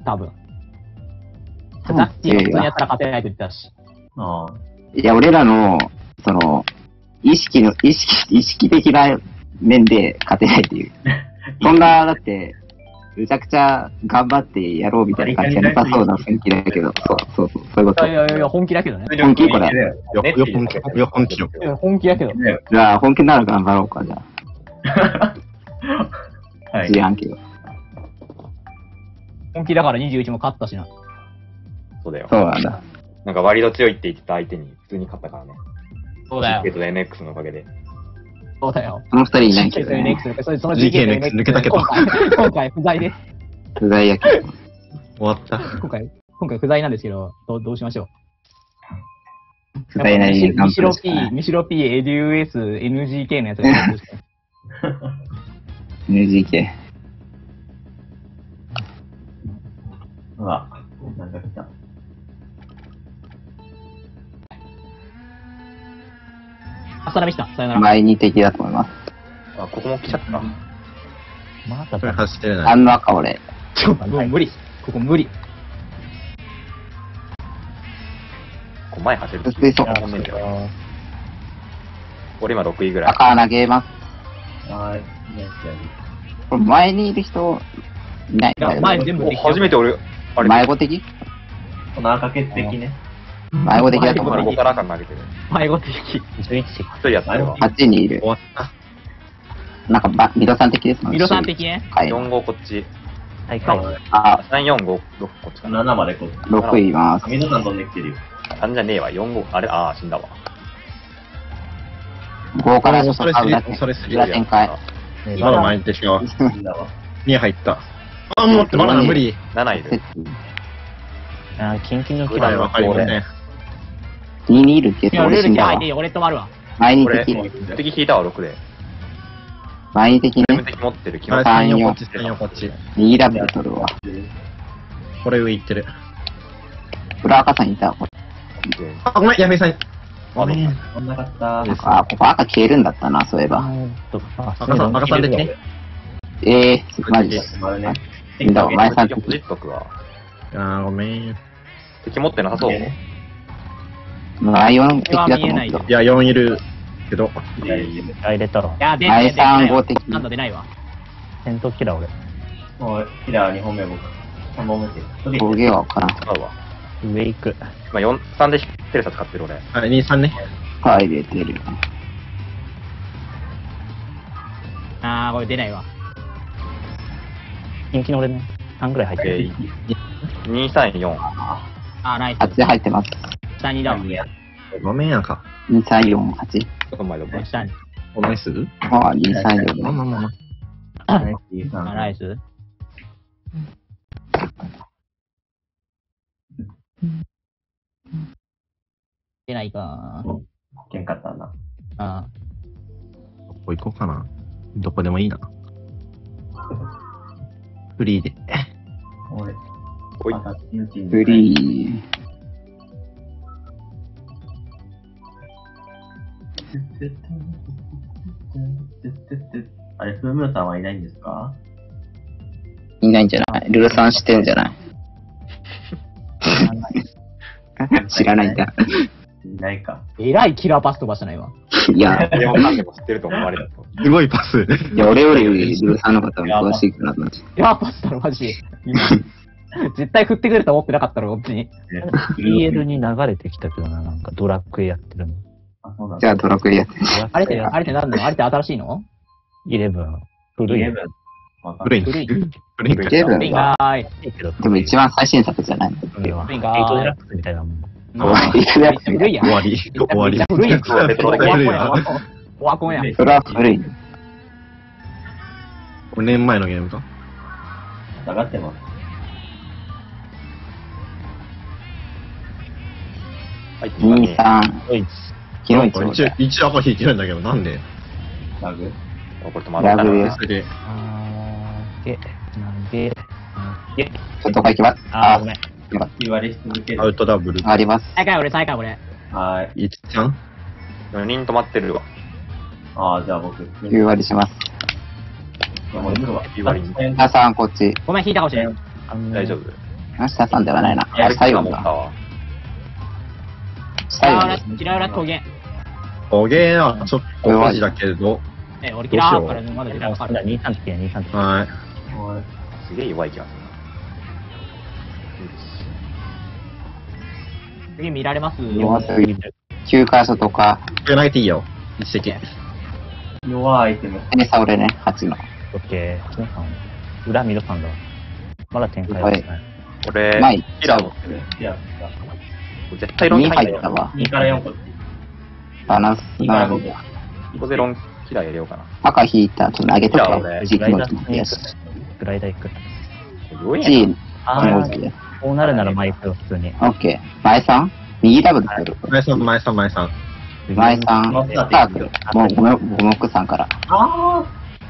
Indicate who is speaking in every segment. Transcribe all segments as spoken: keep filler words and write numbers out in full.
Speaker 1: 多分。ザッキーが普通にやったら勝てないと言ってたし。
Speaker 2: ああ。
Speaker 3: いや、俺らの、その、意識の、意識、意識的な面で勝てないっていう。そんな、だって、めちゃくちゃ頑張ってやろうみたいな感じじゃなさそうな雰囲気だけど、そうそうそう、そういうこと。
Speaker 1: いやいやいや、本気だけどね。
Speaker 3: 本気これ。
Speaker 4: よ、よ、本気、よ、本気よ。
Speaker 1: いや本気だけど。
Speaker 3: じゃあ、本気なら頑張ろうか、じゃあ。
Speaker 2: はい。
Speaker 3: 知らんけど。
Speaker 1: 本気だからにじゅういちも勝ったしな。
Speaker 5: そうだよ。
Speaker 3: そうなんだ。
Speaker 5: なんか割と強いって言ってた相手に普通に勝ったからね。
Speaker 1: そうだよ
Speaker 5: ジーケー。と エヌエックス のおかげで。
Speaker 1: そうだよ。
Speaker 3: その二人いないけ
Speaker 1: ジーケー と エヌエックス
Speaker 3: ど、ね。
Speaker 1: それその
Speaker 4: ジーケー
Speaker 1: ジーケー と エヌエックス
Speaker 4: 抜けたけど
Speaker 1: 今回、今回不在です。
Speaker 3: 不在やけど。
Speaker 4: 終わった。
Speaker 1: 今回、今回不在なんですけど、どうどうしましょう。
Speaker 3: 不在なりに頑
Speaker 1: ミシロ
Speaker 3: 張るしか
Speaker 1: P、
Speaker 3: ない。
Speaker 1: ミシロ P、エデューエス、エヌジーケー のやつがいるんですね
Speaker 3: エヌジーケ
Speaker 2: うわ、なんか来た。
Speaker 1: 朝ラビスタ、さよな
Speaker 3: ー。
Speaker 1: ら。
Speaker 3: 前に敵だと思います。
Speaker 5: あ、ここも来ちゃった。
Speaker 6: また
Speaker 4: これ走ってる
Speaker 3: あ
Speaker 4: な。
Speaker 3: んの赤俺。
Speaker 1: ちょっともう無理。ここ無理。
Speaker 5: こう前走るとき。
Speaker 3: 薄いそう
Speaker 5: 本面だよ俺今ろくいぐらい。
Speaker 3: 赤投げます。
Speaker 2: はい。ね、
Speaker 3: これ前にいる人、いない。
Speaker 1: いや、前全部
Speaker 5: お
Speaker 1: できたよ
Speaker 5: 初めて俺、あれ、
Speaker 3: 迷子的
Speaker 2: この赤血的ね。
Speaker 3: 迷子的だと思う。
Speaker 5: 今ここから赤投げてる。
Speaker 1: 迷子的。
Speaker 6: じゅういち。
Speaker 5: 一人やったよ。
Speaker 3: はちにいる
Speaker 4: 終。わった。
Speaker 3: なんかば、ミドさん的ですもん
Speaker 1: ミロさん的ね。
Speaker 3: はい。
Speaker 5: よん号こっち。
Speaker 6: 大会。
Speaker 3: あ、
Speaker 5: さん、よん、ご、ろくこっちかな。
Speaker 2: ななまでこう。
Speaker 3: ろくいます。
Speaker 2: 水さん飛んできてるよ。
Speaker 5: さんじゃねえわ。よん、ご、あれ、ああ、死んだわ。
Speaker 3: ごからちょっと
Speaker 4: 恐れすぎ
Speaker 3: 裏展
Speaker 4: 恐れすぎ
Speaker 3: 裏展開。
Speaker 4: まだ前に敵が
Speaker 2: みんなは。
Speaker 4: に入った。あ、もう待って、まだ無理。
Speaker 5: なないる。
Speaker 6: あー、キンキンのキラ
Speaker 4: ぐらいわかりません。
Speaker 3: ににいるけど、
Speaker 1: いや、ルー
Speaker 3: 俺死んだわ
Speaker 1: ル気配でいい。よ。俺止まるわ。
Speaker 5: 俺、
Speaker 3: 前に敵。
Speaker 5: 敵引いたわ、ろくで。
Speaker 3: 前に敵
Speaker 5: ゲーム
Speaker 3: ね。
Speaker 5: 敵持ってる気
Speaker 4: あれ、
Speaker 5: 持ち。
Speaker 3: さん
Speaker 4: さん、よん、
Speaker 3: よん
Speaker 4: こっち、さん、よん、こっち。
Speaker 3: にラブル取るわ。
Speaker 4: これ上行ってる。
Speaker 3: 裏赤さんいたわ、これ。
Speaker 4: あ、ごめん、やめさん。
Speaker 5: ごめん。
Speaker 2: 飛んなかった。
Speaker 4: です
Speaker 3: あ、ここ赤消えるんだったな、そういえば。
Speaker 4: 赤さん、赤さん的ね。
Speaker 3: ええー、マジで。
Speaker 2: まるね。
Speaker 3: みんな、前さん
Speaker 5: 敵ポジ
Speaker 3: 敵。
Speaker 5: っとくわ。
Speaker 4: あー、ごめん。い
Speaker 5: 敵持ってなさそう。
Speaker 3: ライオン敵だと思うけど。
Speaker 4: や、よんいるけど。
Speaker 6: 入れたろ。
Speaker 1: いや、出ない。
Speaker 3: 前さん号的。
Speaker 1: なんだ出ないわ。
Speaker 6: 戦闘キラー俺。
Speaker 2: もう、キラーにほんめ僕。さんぼんめって。
Speaker 3: 峠はわからん。
Speaker 5: 違うわ。
Speaker 6: 上行く。
Speaker 5: 今よん、さんでテレサ使ってる俺。
Speaker 4: はい、に、さんね。
Speaker 3: はい、入れてる。
Speaker 1: あー、これ出ないわ。
Speaker 6: キンキンの俺ね。さんぐらい入って
Speaker 5: え
Speaker 6: る。
Speaker 5: ー、に、さん、よん。
Speaker 1: あー、ナイ
Speaker 3: はち入ってます。
Speaker 1: ス。下にだわ。
Speaker 4: ごめん、赤。
Speaker 3: にさんよんはち。
Speaker 5: どこまでどこまで
Speaker 1: 下に。
Speaker 4: ごめん、すぐ
Speaker 3: ああ、にさんよん。
Speaker 4: まあまあまあまあ。
Speaker 1: あ、ナイス。出ないか
Speaker 2: 喧嘩ったな。
Speaker 1: あ
Speaker 4: どこ行こうかな。どこでもいいな。フリーで。
Speaker 2: 俺、
Speaker 5: おい
Speaker 2: またチンチン
Speaker 3: フリー。
Speaker 2: あれ、フームーさんはいないんですか？
Speaker 3: いないんじゃない？ルルさんしてんじゃない？知らないんだ。
Speaker 2: いないか。
Speaker 1: えらいキラーパス飛ばしたな、今。
Speaker 3: いや、
Speaker 5: でも何でも知ってると思われると。
Speaker 4: すごいパス。
Speaker 3: いや、俺よりルルさんの方が詳しいかなと思って。
Speaker 1: キラーパスだろ、マジで。今。絶対振ってくると思ってなかったろ、こっちに。
Speaker 6: ピーエル に流れてきたけどな、なんかドラクエやってるの。
Speaker 2: あ、そうなん
Speaker 3: じゃあ、ドラクエやって。
Speaker 1: あれって、あれって何なのあれって新しいの
Speaker 6: イレブン。古い。
Speaker 2: イレブンわかん
Speaker 4: フレイン。
Speaker 1: 古い。
Speaker 4: フレインか。
Speaker 3: イレブン
Speaker 1: ピンガーイ。
Speaker 6: いいけど
Speaker 3: でも一番最新作じゃないの？
Speaker 6: 古いわ。エイ
Speaker 1: ピンガー
Speaker 6: トデラックスみたいなもん。
Speaker 3: 終わり
Speaker 1: めっちゃ古いやん。
Speaker 4: 終わり。終わり。
Speaker 1: めっちゃ古いやん。
Speaker 5: そうレトロ的
Speaker 1: オワ
Speaker 4: 古いわ
Speaker 1: コンやん。オワコンやん。
Speaker 3: それは古い。
Speaker 4: ごねんまえのゲームか。
Speaker 2: 下がってます。
Speaker 5: はい、
Speaker 3: に、さん。
Speaker 6: ドイツ。
Speaker 3: 昨日一応
Speaker 4: 一応、一応赤引いてるんだけど、なんで
Speaker 2: ラグ
Speaker 5: これ止まったな。
Speaker 3: ラグで
Speaker 4: それで、
Speaker 6: あー、げ、なんで、げ、
Speaker 3: ちょっとこ行きます。
Speaker 6: あー、ごめん。
Speaker 2: 言われし続ける。
Speaker 4: アウトダブル。
Speaker 3: あります。
Speaker 1: 最下位俺、最下位俺。
Speaker 2: はーい。
Speaker 4: いちちゃん
Speaker 5: よにん止まってるわ。
Speaker 2: あー、じゃあ僕。
Speaker 3: きゅう割します。
Speaker 2: もう行くわ。
Speaker 5: きゅう割に
Speaker 3: 皆さん、こっち。
Speaker 1: ごめん、引いたかもしれん。
Speaker 5: 大丈夫。
Speaker 3: 明日さんではないな。
Speaker 5: やる気
Speaker 3: 最後だ。
Speaker 5: が持ったわ。
Speaker 3: 最後
Speaker 1: キラウラ、キラウラトゲ。
Speaker 4: おげーはちょっとマジだけど。
Speaker 1: え、俺キラーからねまだ時間かかる。
Speaker 6: にさん敵や、にさん敵。
Speaker 4: はい。
Speaker 5: すげえ弱い気がするな。
Speaker 1: 次見られます
Speaker 3: 弱すぎる。きゅう箇所とか。
Speaker 4: これ投げていいよ。一石。
Speaker 2: 弱いアイテム。
Speaker 3: ね、さ、俺ね、はちの。
Speaker 6: オッケー。皆さん、裏見ろさんだ。まだ展開はしてない。
Speaker 5: 俺、
Speaker 3: 前、
Speaker 5: キラー持ってる。
Speaker 2: いや、
Speaker 5: 絶対ロン
Speaker 3: に
Speaker 5: キ入んないよ。
Speaker 3: 入ったわ。
Speaker 2: にからよんこっち。
Speaker 3: バランス
Speaker 2: にからご
Speaker 3: が
Speaker 2: こ。
Speaker 5: ここでロンキラー入れようかな。
Speaker 3: 赤引いた後投げと
Speaker 5: いや
Speaker 3: か
Speaker 5: 俺、
Speaker 3: 時期の
Speaker 6: グライダー
Speaker 3: 気やし。
Speaker 6: グライダー行く。
Speaker 5: 弱いんや
Speaker 3: G、
Speaker 6: あ
Speaker 3: 文字で。
Speaker 6: ー、こうなるならマイクを普通に。
Speaker 3: オッケー。前さん右ダブル来る。
Speaker 4: 前さん、前さん、前さん。
Speaker 3: 前さん、スタート。もう、ごめん、ごめんくさんから。
Speaker 2: あ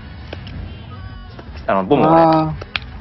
Speaker 5: あの、ボム俺。
Speaker 3: あー。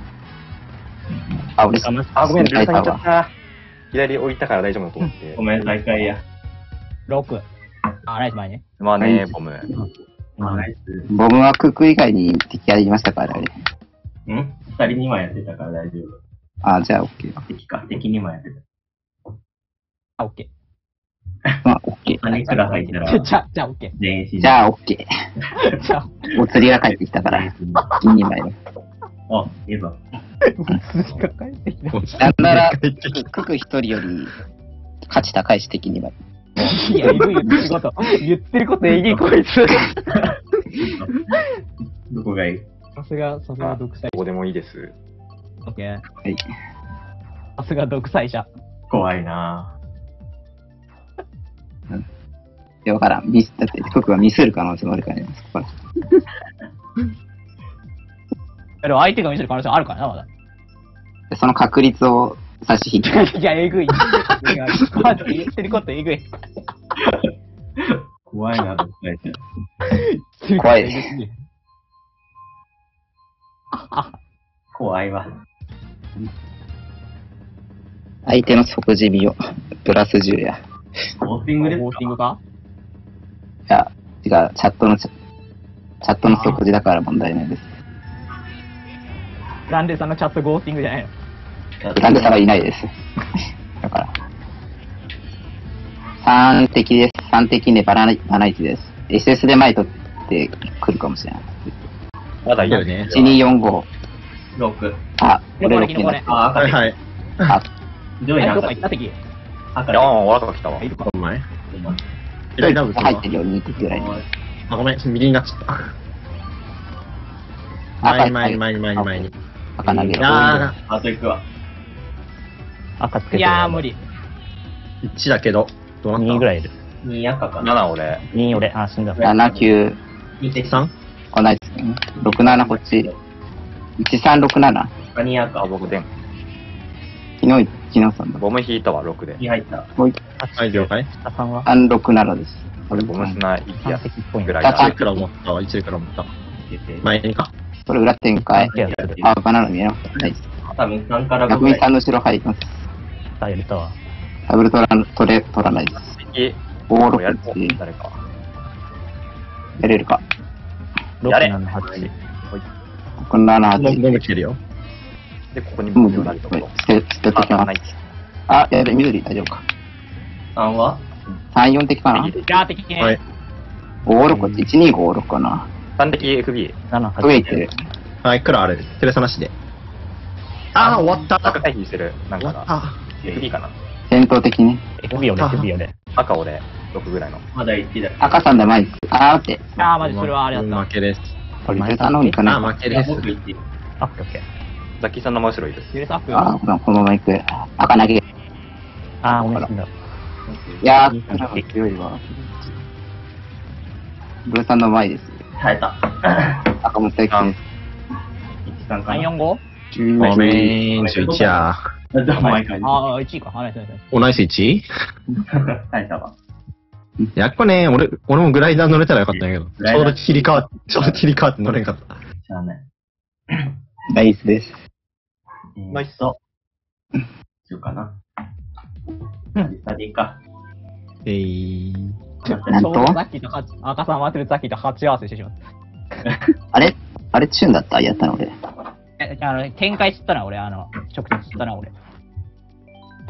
Speaker 3: あ、俺、
Speaker 5: あ、ごめん、ルーさん行っちゃ
Speaker 3: わ
Speaker 5: っ。た。左置いたから大丈夫だと思って
Speaker 2: ー。ご。めん、再開や。
Speaker 1: ろく。あ、ナイス前ね。
Speaker 5: まあね、ボム。
Speaker 2: あ、ナイス。
Speaker 3: ボムはクック以外に敵がいましたからね。
Speaker 2: ん二人に枚やってたから大丈夫。
Speaker 3: あ、じゃあオッケー。
Speaker 2: 敵か、敵に枚やってた。
Speaker 1: あ、オッケ
Speaker 3: まあ、オッケー。
Speaker 2: 何くら入ったら
Speaker 1: ー。じゃあ、じゃあオッケー。
Speaker 2: 全員死ぬ。
Speaker 3: じゃあオッケ
Speaker 1: じゃあ、
Speaker 3: ー。お釣りが帰ってきたから、金に枚の。
Speaker 2: あ、いいぞ。
Speaker 1: 次が帰ってきた。
Speaker 3: なんなら、
Speaker 4: 帰ってき
Speaker 3: クク一人より価値高いし敵に枚。
Speaker 1: いや、えぐい言ってること。言ってることえぎいこいつ。
Speaker 2: どこがいい？
Speaker 1: さすが、さすが独裁
Speaker 5: どこでもいいです。
Speaker 1: オッケー。
Speaker 3: はい。
Speaker 1: さすが独裁者。
Speaker 2: 怖いな
Speaker 3: いや、わからん。ミス、だって、ククはミスる可能性もあるからね。そこから。
Speaker 1: でも相手が見せる可能性あるからな、まだ。
Speaker 3: でその確率を差し引いて。
Speaker 1: いや、えぐい。マジで言ってることえぐい。
Speaker 2: 怖いな、どっかい
Speaker 3: 怖い
Speaker 1: えぐすぎるあ、
Speaker 2: 怖いわ。
Speaker 3: 相手の即時見を、プラスじゅうや。
Speaker 2: ボーティングです
Speaker 1: ボーティングか
Speaker 3: いや、違う、チャットのチャ、チャットの即時だから問題ないです。
Speaker 1: ランデさんのチャットゴースティングじゃないの。
Speaker 3: グランデさんはいないです。だから。さん敵です。さん敵でバラナイバナイトです。エスエス で前取ってくるかもしれない。
Speaker 5: まだいる
Speaker 4: だよね
Speaker 3: いちにーよんご。
Speaker 2: ろく。
Speaker 3: あ、俺ろく
Speaker 1: これこれ
Speaker 3: になった。
Speaker 2: あ、赤敵。
Speaker 4: はいはい。
Speaker 3: あ、
Speaker 1: あれ、
Speaker 2: 上位な赤敵
Speaker 1: どっか行った。敵
Speaker 2: 赤
Speaker 5: いやー、俺赤来たわ。
Speaker 1: いるか。
Speaker 4: お前。
Speaker 2: 敵。
Speaker 4: 左ダブルするわ
Speaker 3: 入ってるよ、に敵ぐらいに。
Speaker 4: あ、ごめん、右になっちゃった。前に前に前に前に前に。い
Speaker 3: 赤投げる。
Speaker 4: や
Speaker 2: あと行くわ。
Speaker 6: 赤つけてる。
Speaker 1: いやー、無理。
Speaker 4: ー、いちだけど、どうなった
Speaker 6: にぐらいいる。
Speaker 2: に赤かな。
Speaker 5: なな俺。
Speaker 6: に俺、あ、死んだ。
Speaker 3: なな、きゅう、
Speaker 2: に敵。
Speaker 4: さん
Speaker 3: あ、ないですね。ろく、ななこっち。いち、さん、ろく、なな。
Speaker 2: あ、に赤
Speaker 5: あ、。僕でん。
Speaker 3: 昨日、昨日さんだ。
Speaker 5: ボム引いたわ、ろくで。
Speaker 2: に入った。
Speaker 4: はい、了解。
Speaker 6: 下さんは
Speaker 3: さん、ろく、ななです。
Speaker 5: 俺、ボムスナ一
Speaker 6: 三
Speaker 5: や
Speaker 6: 敵っぽいな。
Speaker 5: ぐらいだ
Speaker 3: あ
Speaker 4: いちから思ったわ、いちから思った。
Speaker 2: いけて
Speaker 4: 前にか。
Speaker 3: それ裏展開。
Speaker 6: ケアする。
Speaker 3: あ、バナナ見えなかった。ないです。
Speaker 2: 多分さんからご
Speaker 3: 逆
Speaker 2: ぐらい。
Speaker 3: にさんの後ろ入ります。
Speaker 6: あ、やれたわ。
Speaker 3: ダブル取らん、取れ、取らないです。
Speaker 5: 敵、
Speaker 3: おー、ろ
Speaker 5: やる
Speaker 3: く、や
Speaker 5: 誰か。
Speaker 3: れるか。
Speaker 6: ろく、
Speaker 5: やれ
Speaker 6: なな、はち。
Speaker 3: このなな、はち。
Speaker 4: ボム来てるよ。
Speaker 5: で、ここに
Speaker 3: もう、
Speaker 5: ボムがあるところ。
Speaker 3: 捨て、捨てと
Speaker 5: あ、
Speaker 3: きま
Speaker 5: ない
Speaker 3: す。あ、やべ、緑大丈夫か。
Speaker 2: さんは
Speaker 3: さん、よん敵かな。
Speaker 1: いやー、敵ね。
Speaker 4: はい。
Speaker 3: おー、ろく、いち、に、ご、ろくかな。
Speaker 5: さん敵 エフビー。
Speaker 6: なな、はち。
Speaker 3: 上行ってる。
Speaker 4: はい、クラあれ。テレサなしで。あー、終わった。
Speaker 5: 赤回避してる。なんかが。
Speaker 4: 終わった。
Speaker 5: エフビー かな。
Speaker 3: 戦闘的に。
Speaker 6: エフビー俺、エフビー俺。
Speaker 5: 赤俺、ろくぐらいの。
Speaker 2: まだいちだ。
Speaker 3: 赤さんで前行く。あー、待って。
Speaker 1: あー、マジそれはあれだっ
Speaker 4: うん
Speaker 1: た。
Speaker 4: 負けです。
Speaker 3: これ、前さんの方に行か
Speaker 4: あ
Speaker 3: ない
Speaker 4: ー、負け
Speaker 2: いや、
Speaker 4: です。
Speaker 2: 僕いち。
Speaker 6: あ、オッケーオッケー。
Speaker 5: ザッキーさんの真後ろいる。
Speaker 1: ユレサップ。
Speaker 3: あー、このこのまま行く。赤投げ。い
Speaker 6: あー、ごめん、死んだ。
Speaker 3: やー、クラが強いわ。ブルーさんの前です。
Speaker 2: 耐えた。
Speaker 3: 赤も強いです。
Speaker 2: いち、さんか
Speaker 1: さん、
Speaker 2: な。
Speaker 1: よん、ご?
Speaker 4: ごめん、じゅういちや。
Speaker 2: どうも毎回。
Speaker 1: あー、いちいか。あ、ナイスナイスナイス。
Speaker 4: おナイス いち?
Speaker 2: 耐えたわ。
Speaker 4: やっこね、俺、俺もグライダー乗れたらよかったんやけど。
Speaker 2: グライダー
Speaker 4: ちょうど切り替わって、ちょうど切り替わって乗れんかった。
Speaker 2: しゃあない。
Speaker 3: ナイスです。
Speaker 2: ナイスと。しようかな。サディか。
Speaker 4: えー。
Speaker 3: なんと
Speaker 1: ちょうどさっきとはち赤さん待ってるさっきと鉢合わせしてしまった。
Speaker 3: あれあれチューンだったやったの俺。
Speaker 1: え、あの、展開知ったな、俺、あの、直接知ったな、俺。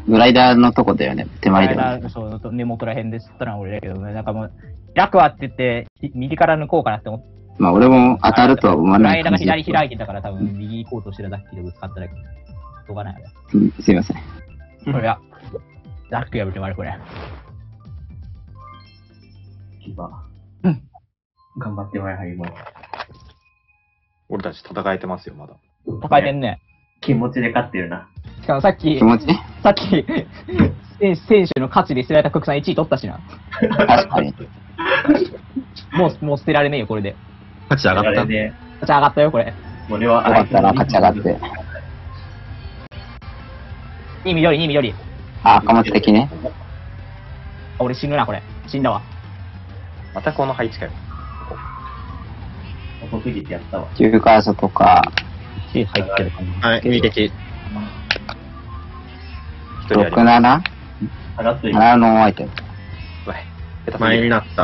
Speaker 3: グライダーのとこだよね。手前では。
Speaker 1: そう、根元ら辺で吸ったのは俺だけどね。なんかもう、楽はって言って、右から抜こうかなって思って。
Speaker 3: まあ俺も当たるとは思わない。
Speaker 1: グライダーが左開いてたから多分右行こうとしてるだけでぶつかっただけ。しょうがない。
Speaker 3: うん、すいません。
Speaker 1: これは、ラック破って割るこれ。
Speaker 2: キバ。うん。頑張ってもらえばいいもん。
Speaker 5: 俺たち戦えてますよ、まだ。
Speaker 1: 戦えてんね。
Speaker 2: 気持ちで勝ってるな。
Speaker 1: しかもさっき、
Speaker 3: 気持ち
Speaker 1: さっき、選手の価値で捨てられた国産いちい取ったしな。
Speaker 3: 確かに。
Speaker 1: もう、もう捨てられねえよ、これで。
Speaker 4: 価値上がった。
Speaker 2: 価値
Speaker 1: 上がったよ、これ。
Speaker 2: 俺は、
Speaker 3: よかったな、勝ち上がって。
Speaker 1: に緑、に緑。
Speaker 3: あ、貨物的ね。
Speaker 1: 俺死ぬな、これ。死んだわ。
Speaker 5: またこの配置かよ。
Speaker 2: 遅すぎてやったわ。
Speaker 3: 急カー所とか。
Speaker 6: 入ってるかな。
Speaker 4: はい、右的。
Speaker 3: ろく、なな?
Speaker 2: 上がっといて。
Speaker 3: ななのアイテム。
Speaker 4: 前になった。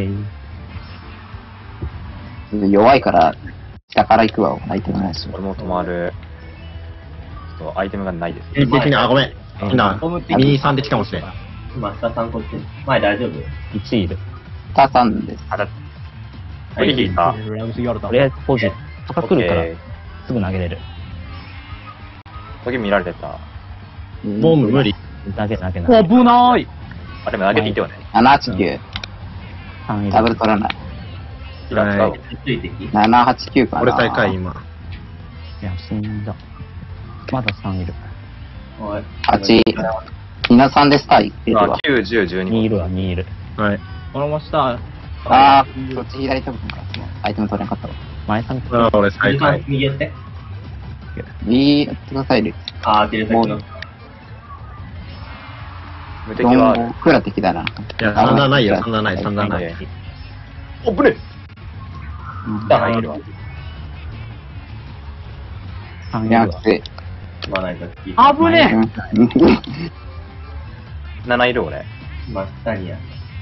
Speaker 3: 弱いから、下から行くわ、アイテムないし。
Speaker 5: 俺も止まる。ちょっとアイテムがないです。
Speaker 4: 右的に、あ、ごめん。みんな、にさんで来たかもしれん。
Speaker 2: 今、下さんこっち。前大丈夫 ?
Speaker 6: いち いる。
Speaker 3: 下さんです。
Speaker 5: あ、だこれ引いた。
Speaker 6: とりあえずポジ。高来るから、すぐ投げれる。
Speaker 5: 時見られてた。
Speaker 4: もう無理。
Speaker 6: 投げ投げ投げ。
Speaker 1: 危ない。
Speaker 5: あ、でも投げていてよね。
Speaker 3: ななはちきゅう。ダブル取らない。ななはちきゅうかな。
Speaker 4: 俺最下位今。
Speaker 6: いや、死んだ。まださんいる。
Speaker 3: はち。にのさんでスターいってるわ。
Speaker 5: きゅう、じゅう、じゅうに。
Speaker 6: にいるわ、にいる。
Speaker 4: はい。
Speaker 1: 俺も下。
Speaker 3: あー、そっち左飛ぶか。アイテム取れなかったわ。
Speaker 6: 前さん
Speaker 4: あー、俺最下位。
Speaker 2: 右やって。
Speaker 3: 右やってくださいね。
Speaker 2: あー、出る先の。
Speaker 5: 無敵はある。
Speaker 3: クラ敵だな。
Speaker 4: いや、さんだないよ、さんだない、さんだない。
Speaker 5: お、ぶね
Speaker 6: だ入るわ。さんいるわ。
Speaker 2: まないと危
Speaker 1: ね
Speaker 5: えなないる俺。
Speaker 2: 真下にや。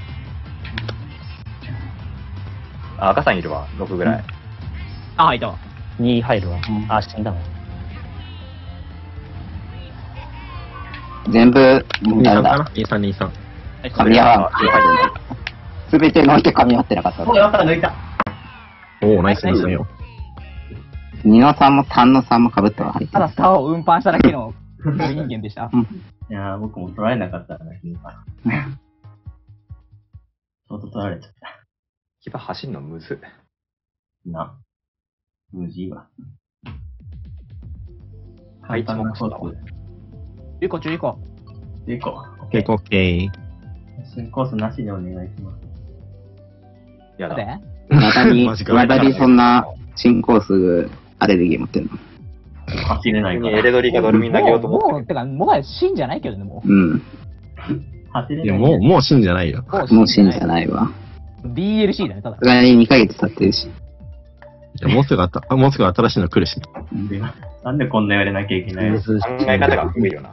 Speaker 5: あ、赤さんいるわ。ろくぐらい。
Speaker 1: あ、入ったわ。
Speaker 6: に入るわ。あ、死んだわ。
Speaker 3: 全部、
Speaker 4: にさんかな ?にさん、にさん。
Speaker 3: 噛み合わん。すべてのいて噛み合ってなかった。
Speaker 2: お、やった、抜いた。
Speaker 4: おー、ナイスナイスよ。
Speaker 3: にのさんもさんのさんも被ったわ。
Speaker 1: ただ、差を運搬しただけの人間でした。
Speaker 2: いやー、僕も取られなかったな、頻繁。ちょっと取られちゃった。
Speaker 5: 牙走んのむず。
Speaker 2: な。むずいわ。
Speaker 5: 配置もそうだわ。
Speaker 1: じゅうこ、じゅうこ。
Speaker 2: じゅうこ。
Speaker 4: オッケー、オッケー。
Speaker 2: 新コースなしでお願いします。
Speaker 5: やだ。
Speaker 3: まだに、まだにそんな新コース、アレルギー持ってんの？
Speaker 2: 走れないから。
Speaker 5: エレドリがドルミン投げようと思って。
Speaker 1: もう、てか、もはや死んじゃないけどね、も
Speaker 3: う。うん。
Speaker 2: 走れない。
Speaker 4: いや、もう、もう死んじゃないよ。
Speaker 3: もう死んじゃないわ。
Speaker 1: ディーエルシー だね、ただ。
Speaker 3: さすがににかげつ経ってるし。
Speaker 4: いや、もうすぐあた、もうすぐ新しいの来るし。
Speaker 2: なんでこんな言われなきゃいけないの？
Speaker 5: 考え方が古いよな。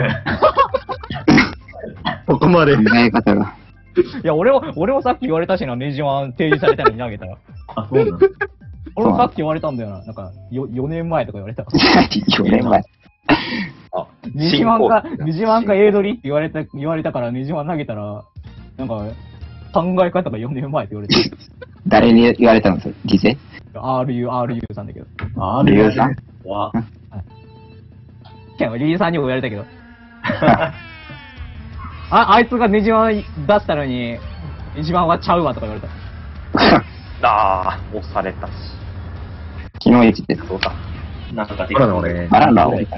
Speaker 4: ここまで。
Speaker 3: 考え方が。
Speaker 1: いや、俺も、俺もさっき言われたしな、ネジワン提示されたのに投げたら。
Speaker 2: あ、そうなの？
Speaker 1: 俺もさっき言われたんだよな。なんか、よ、よねんまえとか言われた。
Speaker 3: よねんまえ。
Speaker 5: あ、
Speaker 1: ネジワンか、ネジワンかエイドリって言われた、言われたから、ネジワン投げたら、なんか、考え方がよねんまえって言われて。
Speaker 3: 誰に言われたのそれ？リゼ？
Speaker 1: アールユー、アールユー さんだけど。
Speaker 2: アールユー さん
Speaker 1: わ。いや、リーさんにも言われたけど。あ、あいつがネジワン出したのに、ネジワンはちゃうわとか言われた。
Speaker 5: あー、押されたし。
Speaker 3: 昨日一で。
Speaker 5: そうか。
Speaker 2: なんかで
Speaker 4: あらな、俺。
Speaker 3: あらな、俺。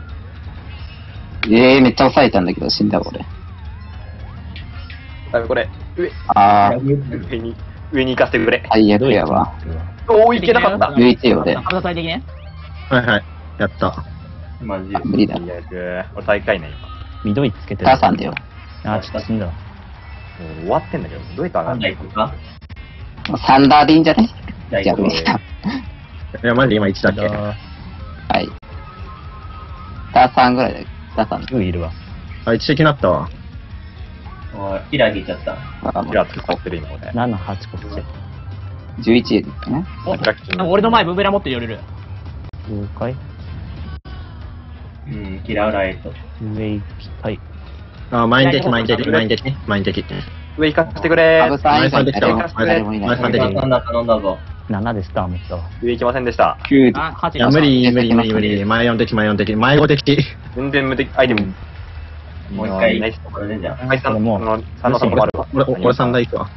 Speaker 3: ええー、めっちゃ抑えたんだけど死んだ俺。
Speaker 5: だめこれ、上。
Speaker 3: あー。
Speaker 5: 上に、上に行かせてくれ。
Speaker 3: 最悪やわ。
Speaker 5: おー、いけなかった。
Speaker 3: 抜いてよ、俺。
Speaker 1: 体最的ね。
Speaker 4: はいはい。やった。
Speaker 2: マジ
Speaker 3: 無理だ。
Speaker 5: 最悪。俺最下位ね、今。
Speaker 6: 緑つけてる。
Speaker 3: 母さんだよ。
Speaker 6: あ、ちょっと死んだわ。
Speaker 5: もう終わってんだけど、どうやって上がるの？
Speaker 2: 行くか？
Speaker 3: サンダーでいいんじゃない？
Speaker 2: じゃあ
Speaker 3: 逆に。
Speaker 4: いや、マジで今いちだっけ？
Speaker 3: はい。母さんぐらいだよ。母さん。
Speaker 6: すぐいるわ。
Speaker 4: あ、一的になったわ。
Speaker 2: おい、キラー消えちゃった。
Speaker 3: あ、も
Speaker 5: キラー使ってる今俺。
Speaker 6: なな、はちこっち。
Speaker 3: うじゅういちですね。
Speaker 1: お、俺の前ブーベラ持ってるよ、ルル。
Speaker 6: 了解。
Speaker 2: うん、キラウラエイト。
Speaker 6: 上行きたい。
Speaker 4: あ、前に敵、前に敵、前に敵、前に敵。
Speaker 5: 上行かせてくれ
Speaker 3: アブさん以外
Speaker 4: 前さんできた
Speaker 3: 誰も誰もいない。
Speaker 4: 前さんできた
Speaker 2: 頼んだ、頼んだぞ。
Speaker 6: ななでスター持ったわ。
Speaker 5: 上行きませんでした。
Speaker 3: きゅう
Speaker 1: あ、はち
Speaker 4: いや、無理、無理、無理、無理。前よん敵、前よん敵、前ご敵。
Speaker 5: 全然無敵アイテム。
Speaker 2: もう一回、
Speaker 5: ナイス。
Speaker 2: これでじゃあ。
Speaker 5: はい、さん
Speaker 6: もう
Speaker 5: の、さんのさんもあるわ。
Speaker 4: 俺、俺さん台行くわ。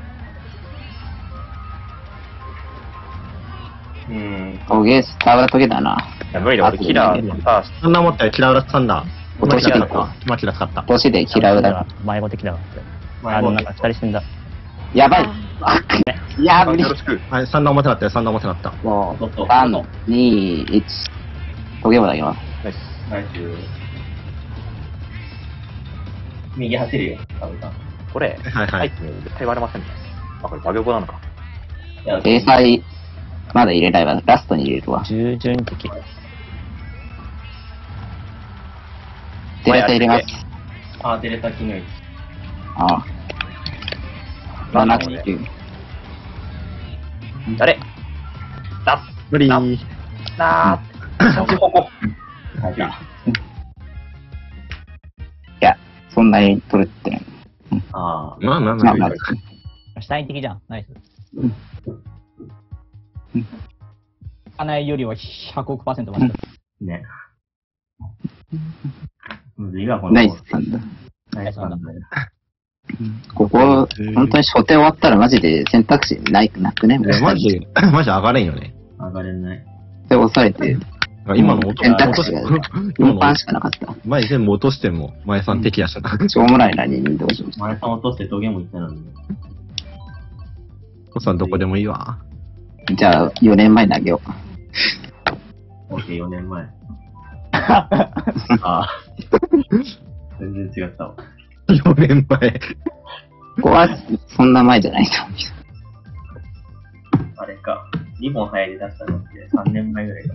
Speaker 2: うん。
Speaker 3: トゲ、スターはトゲだな。
Speaker 5: いや、無理だ、俺キラー、さ、
Speaker 4: そんな持ったよ、キラウラさんだ。
Speaker 3: 落としで
Speaker 4: 今キラ使った。今キラ使った。
Speaker 3: 落。としで嫌うだ。
Speaker 6: 前後的だわって。
Speaker 2: 前
Speaker 6: あ、でもなんか二人死んだ。
Speaker 3: やばい。あいや、無理
Speaker 5: よ。ろしく。
Speaker 4: はい、さん段表だったよ、さん段表だった。
Speaker 3: もう、
Speaker 2: そうそう
Speaker 3: さん、に、いち。トゲもだけます。
Speaker 5: ナイス。
Speaker 2: ナイス。右走るよ、カブさん。
Speaker 5: これ、
Speaker 4: はいはい。
Speaker 5: アイテム絶対割れませんね。あ、これバグボなのか。
Speaker 2: いや
Speaker 3: 制裁、まだ入れないわ。ラストに入れるわ。
Speaker 6: 従順的。
Speaker 3: テレサ入れます。
Speaker 2: あー、テレ先抜いて。
Speaker 3: ああ。ななきゅう。
Speaker 5: 誰だ
Speaker 4: 無理。
Speaker 5: ななー。そっち方向。
Speaker 2: はい。
Speaker 3: いや、そんなに取れてない。
Speaker 2: ああ。
Speaker 4: まあまあまあ
Speaker 3: まあまあ。
Speaker 1: シュタイン的じゃん。ナイス。
Speaker 3: うん
Speaker 1: かないよりはひゃくおくパーセントマシだ。
Speaker 2: ね。むずいわ、この。
Speaker 3: ナイスなんだ。
Speaker 2: ナイスなんだよ。
Speaker 3: ここ、本当に初手終わったらマジで選択肢ないなくね
Speaker 4: いやマジで、マジで上がれんよね。
Speaker 2: 上がれない。
Speaker 3: で押されて、
Speaker 4: 今の音、
Speaker 3: 選
Speaker 4: 落とし
Speaker 3: 択肢が
Speaker 4: 今の
Speaker 3: よんパンしかなかった。
Speaker 4: 前全部落としても、前さん敵やしな。
Speaker 3: しょうもないなにどうしよう。
Speaker 2: 前さん落としてトゲもいったのに。
Speaker 4: おさんどこでもいいわ。
Speaker 3: じゃあ、よねんまえに投げよう。
Speaker 2: オッケー、よねんまえ。ああ。全然違ったわ。
Speaker 4: よねんまえ。
Speaker 3: ここは、そんな前じゃないと思う。
Speaker 2: あれか。にぼん流行り出したのってさんねんまえぐらいか。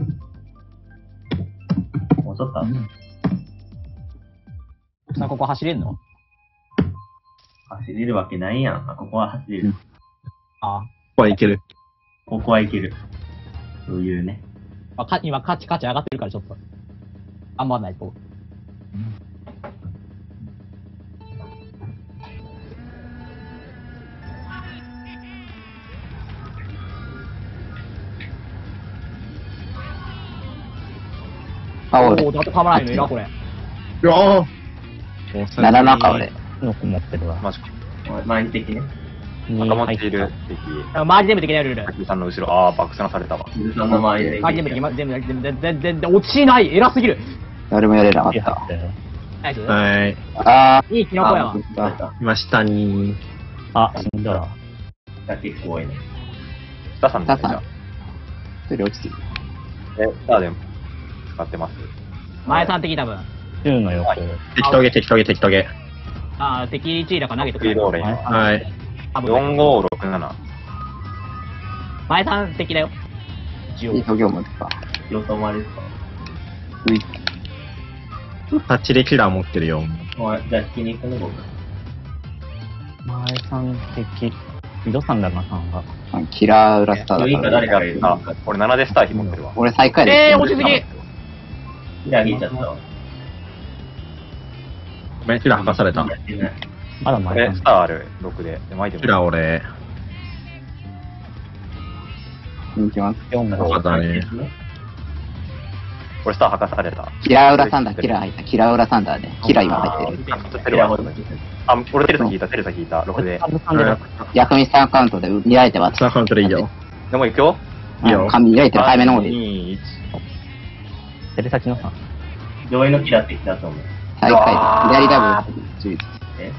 Speaker 2: もうちょっとあった。
Speaker 1: さあ、ここ走れんの
Speaker 2: 走れるわけないやん。あ、ここは走れる。
Speaker 1: あ
Speaker 4: ここはいける。
Speaker 2: ここはいける。そういうね。
Speaker 1: あ。か今、価値、価値上がってるからちょっと。頑張んないと。
Speaker 3: あ、俺
Speaker 1: おお、、だってたまらないのいらこれ。
Speaker 4: いやー
Speaker 3: なななか俺。
Speaker 6: の子持ってるわ。
Speaker 5: マジか。
Speaker 2: 前に的ね。
Speaker 6: に
Speaker 5: 赤持っている
Speaker 6: 入っ
Speaker 5: 敵。
Speaker 1: 周り全部できないルール。
Speaker 5: 滝さんの後ろ、あー、爆散されたわ。
Speaker 2: 水さんの周りで。
Speaker 1: 周り全部できま、全部、全部、全部、全部、全部、落ちない偉すぎる
Speaker 3: 誰もやれなかった
Speaker 6: た入。ったよ。
Speaker 1: ナイス
Speaker 4: はい。
Speaker 3: あ
Speaker 1: いいキノコやわ。
Speaker 3: あ、
Speaker 4: 今下に、
Speaker 6: あ、死んだわ。
Speaker 2: 結構多いね。
Speaker 5: スタさんみたい
Speaker 3: スタさん
Speaker 5: な。
Speaker 3: それ落ちてる。
Speaker 5: え、スタでも使ってます。
Speaker 1: 前さん的多分。
Speaker 6: じゅうの横。
Speaker 4: 敵トゲ、敵トゲ、敵トゲ。
Speaker 1: ああ、敵いちいだから投げてく
Speaker 5: スピー
Speaker 1: れ。
Speaker 5: ドーレイン。
Speaker 4: はい。
Speaker 1: 多分。
Speaker 5: よんごろくなな。
Speaker 1: 前さん敵だよ。一応
Speaker 3: いい。東京もですか。
Speaker 2: 両方回りですか。
Speaker 3: うい。
Speaker 4: タッチでキラー持ってるよ。
Speaker 2: おい、じゃあ引きに行くね、僕。
Speaker 6: 前三敵。井戸さんだな、さんが。
Speaker 3: キラー裏スターだ
Speaker 2: いい
Speaker 3: か。
Speaker 2: から誰かいる。
Speaker 5: あ、俺ななでスターヒ持ってるわ。
Speaker 3: 俺最下位で。
Speaker 1: えー、落ちすぎ
Speaker 2: じゃあ、引いちゃったわ。
Speaker 4: ごめん、キラー剥がされた。
Speaker 2: やってない。
Speaker 6: まだ前
Speaker 5: え、
Speaker 6: さん
Speaker 5: スターある。ろくで。でもアイテム
Speaker 4: キラー俺。
Speaker 3: いきます。
Speaker 6: よんの方。
Speaker 4: よかったね。
Speaker 5: 俺スター吐かされた。
Speaker 3: キラー裏サンダー、キラー入った。キラー裏サンダーで。キラー今入ってる。
Speaker 5: テレワあ、俺テレサ聞いた、テレサ聞いた。ろくで。
Speaker 6: サブさんでな
Speaker 3: 薬味さんアカウントで見られてます。
Speaker 4: スターカウントでいいよ。
Speaker 5: でも行くよ。
Speaker 4: いいよ
Speaker 3: 紙見られてる背面の方で。
Speaker 5: に、いち。
Speaker 6: テレサキのさん。
Speaker 2: 上位のキラーってきたと思う。
Speaker 3: 最下位で。左ダブルじゅういち。
Speaker 2: え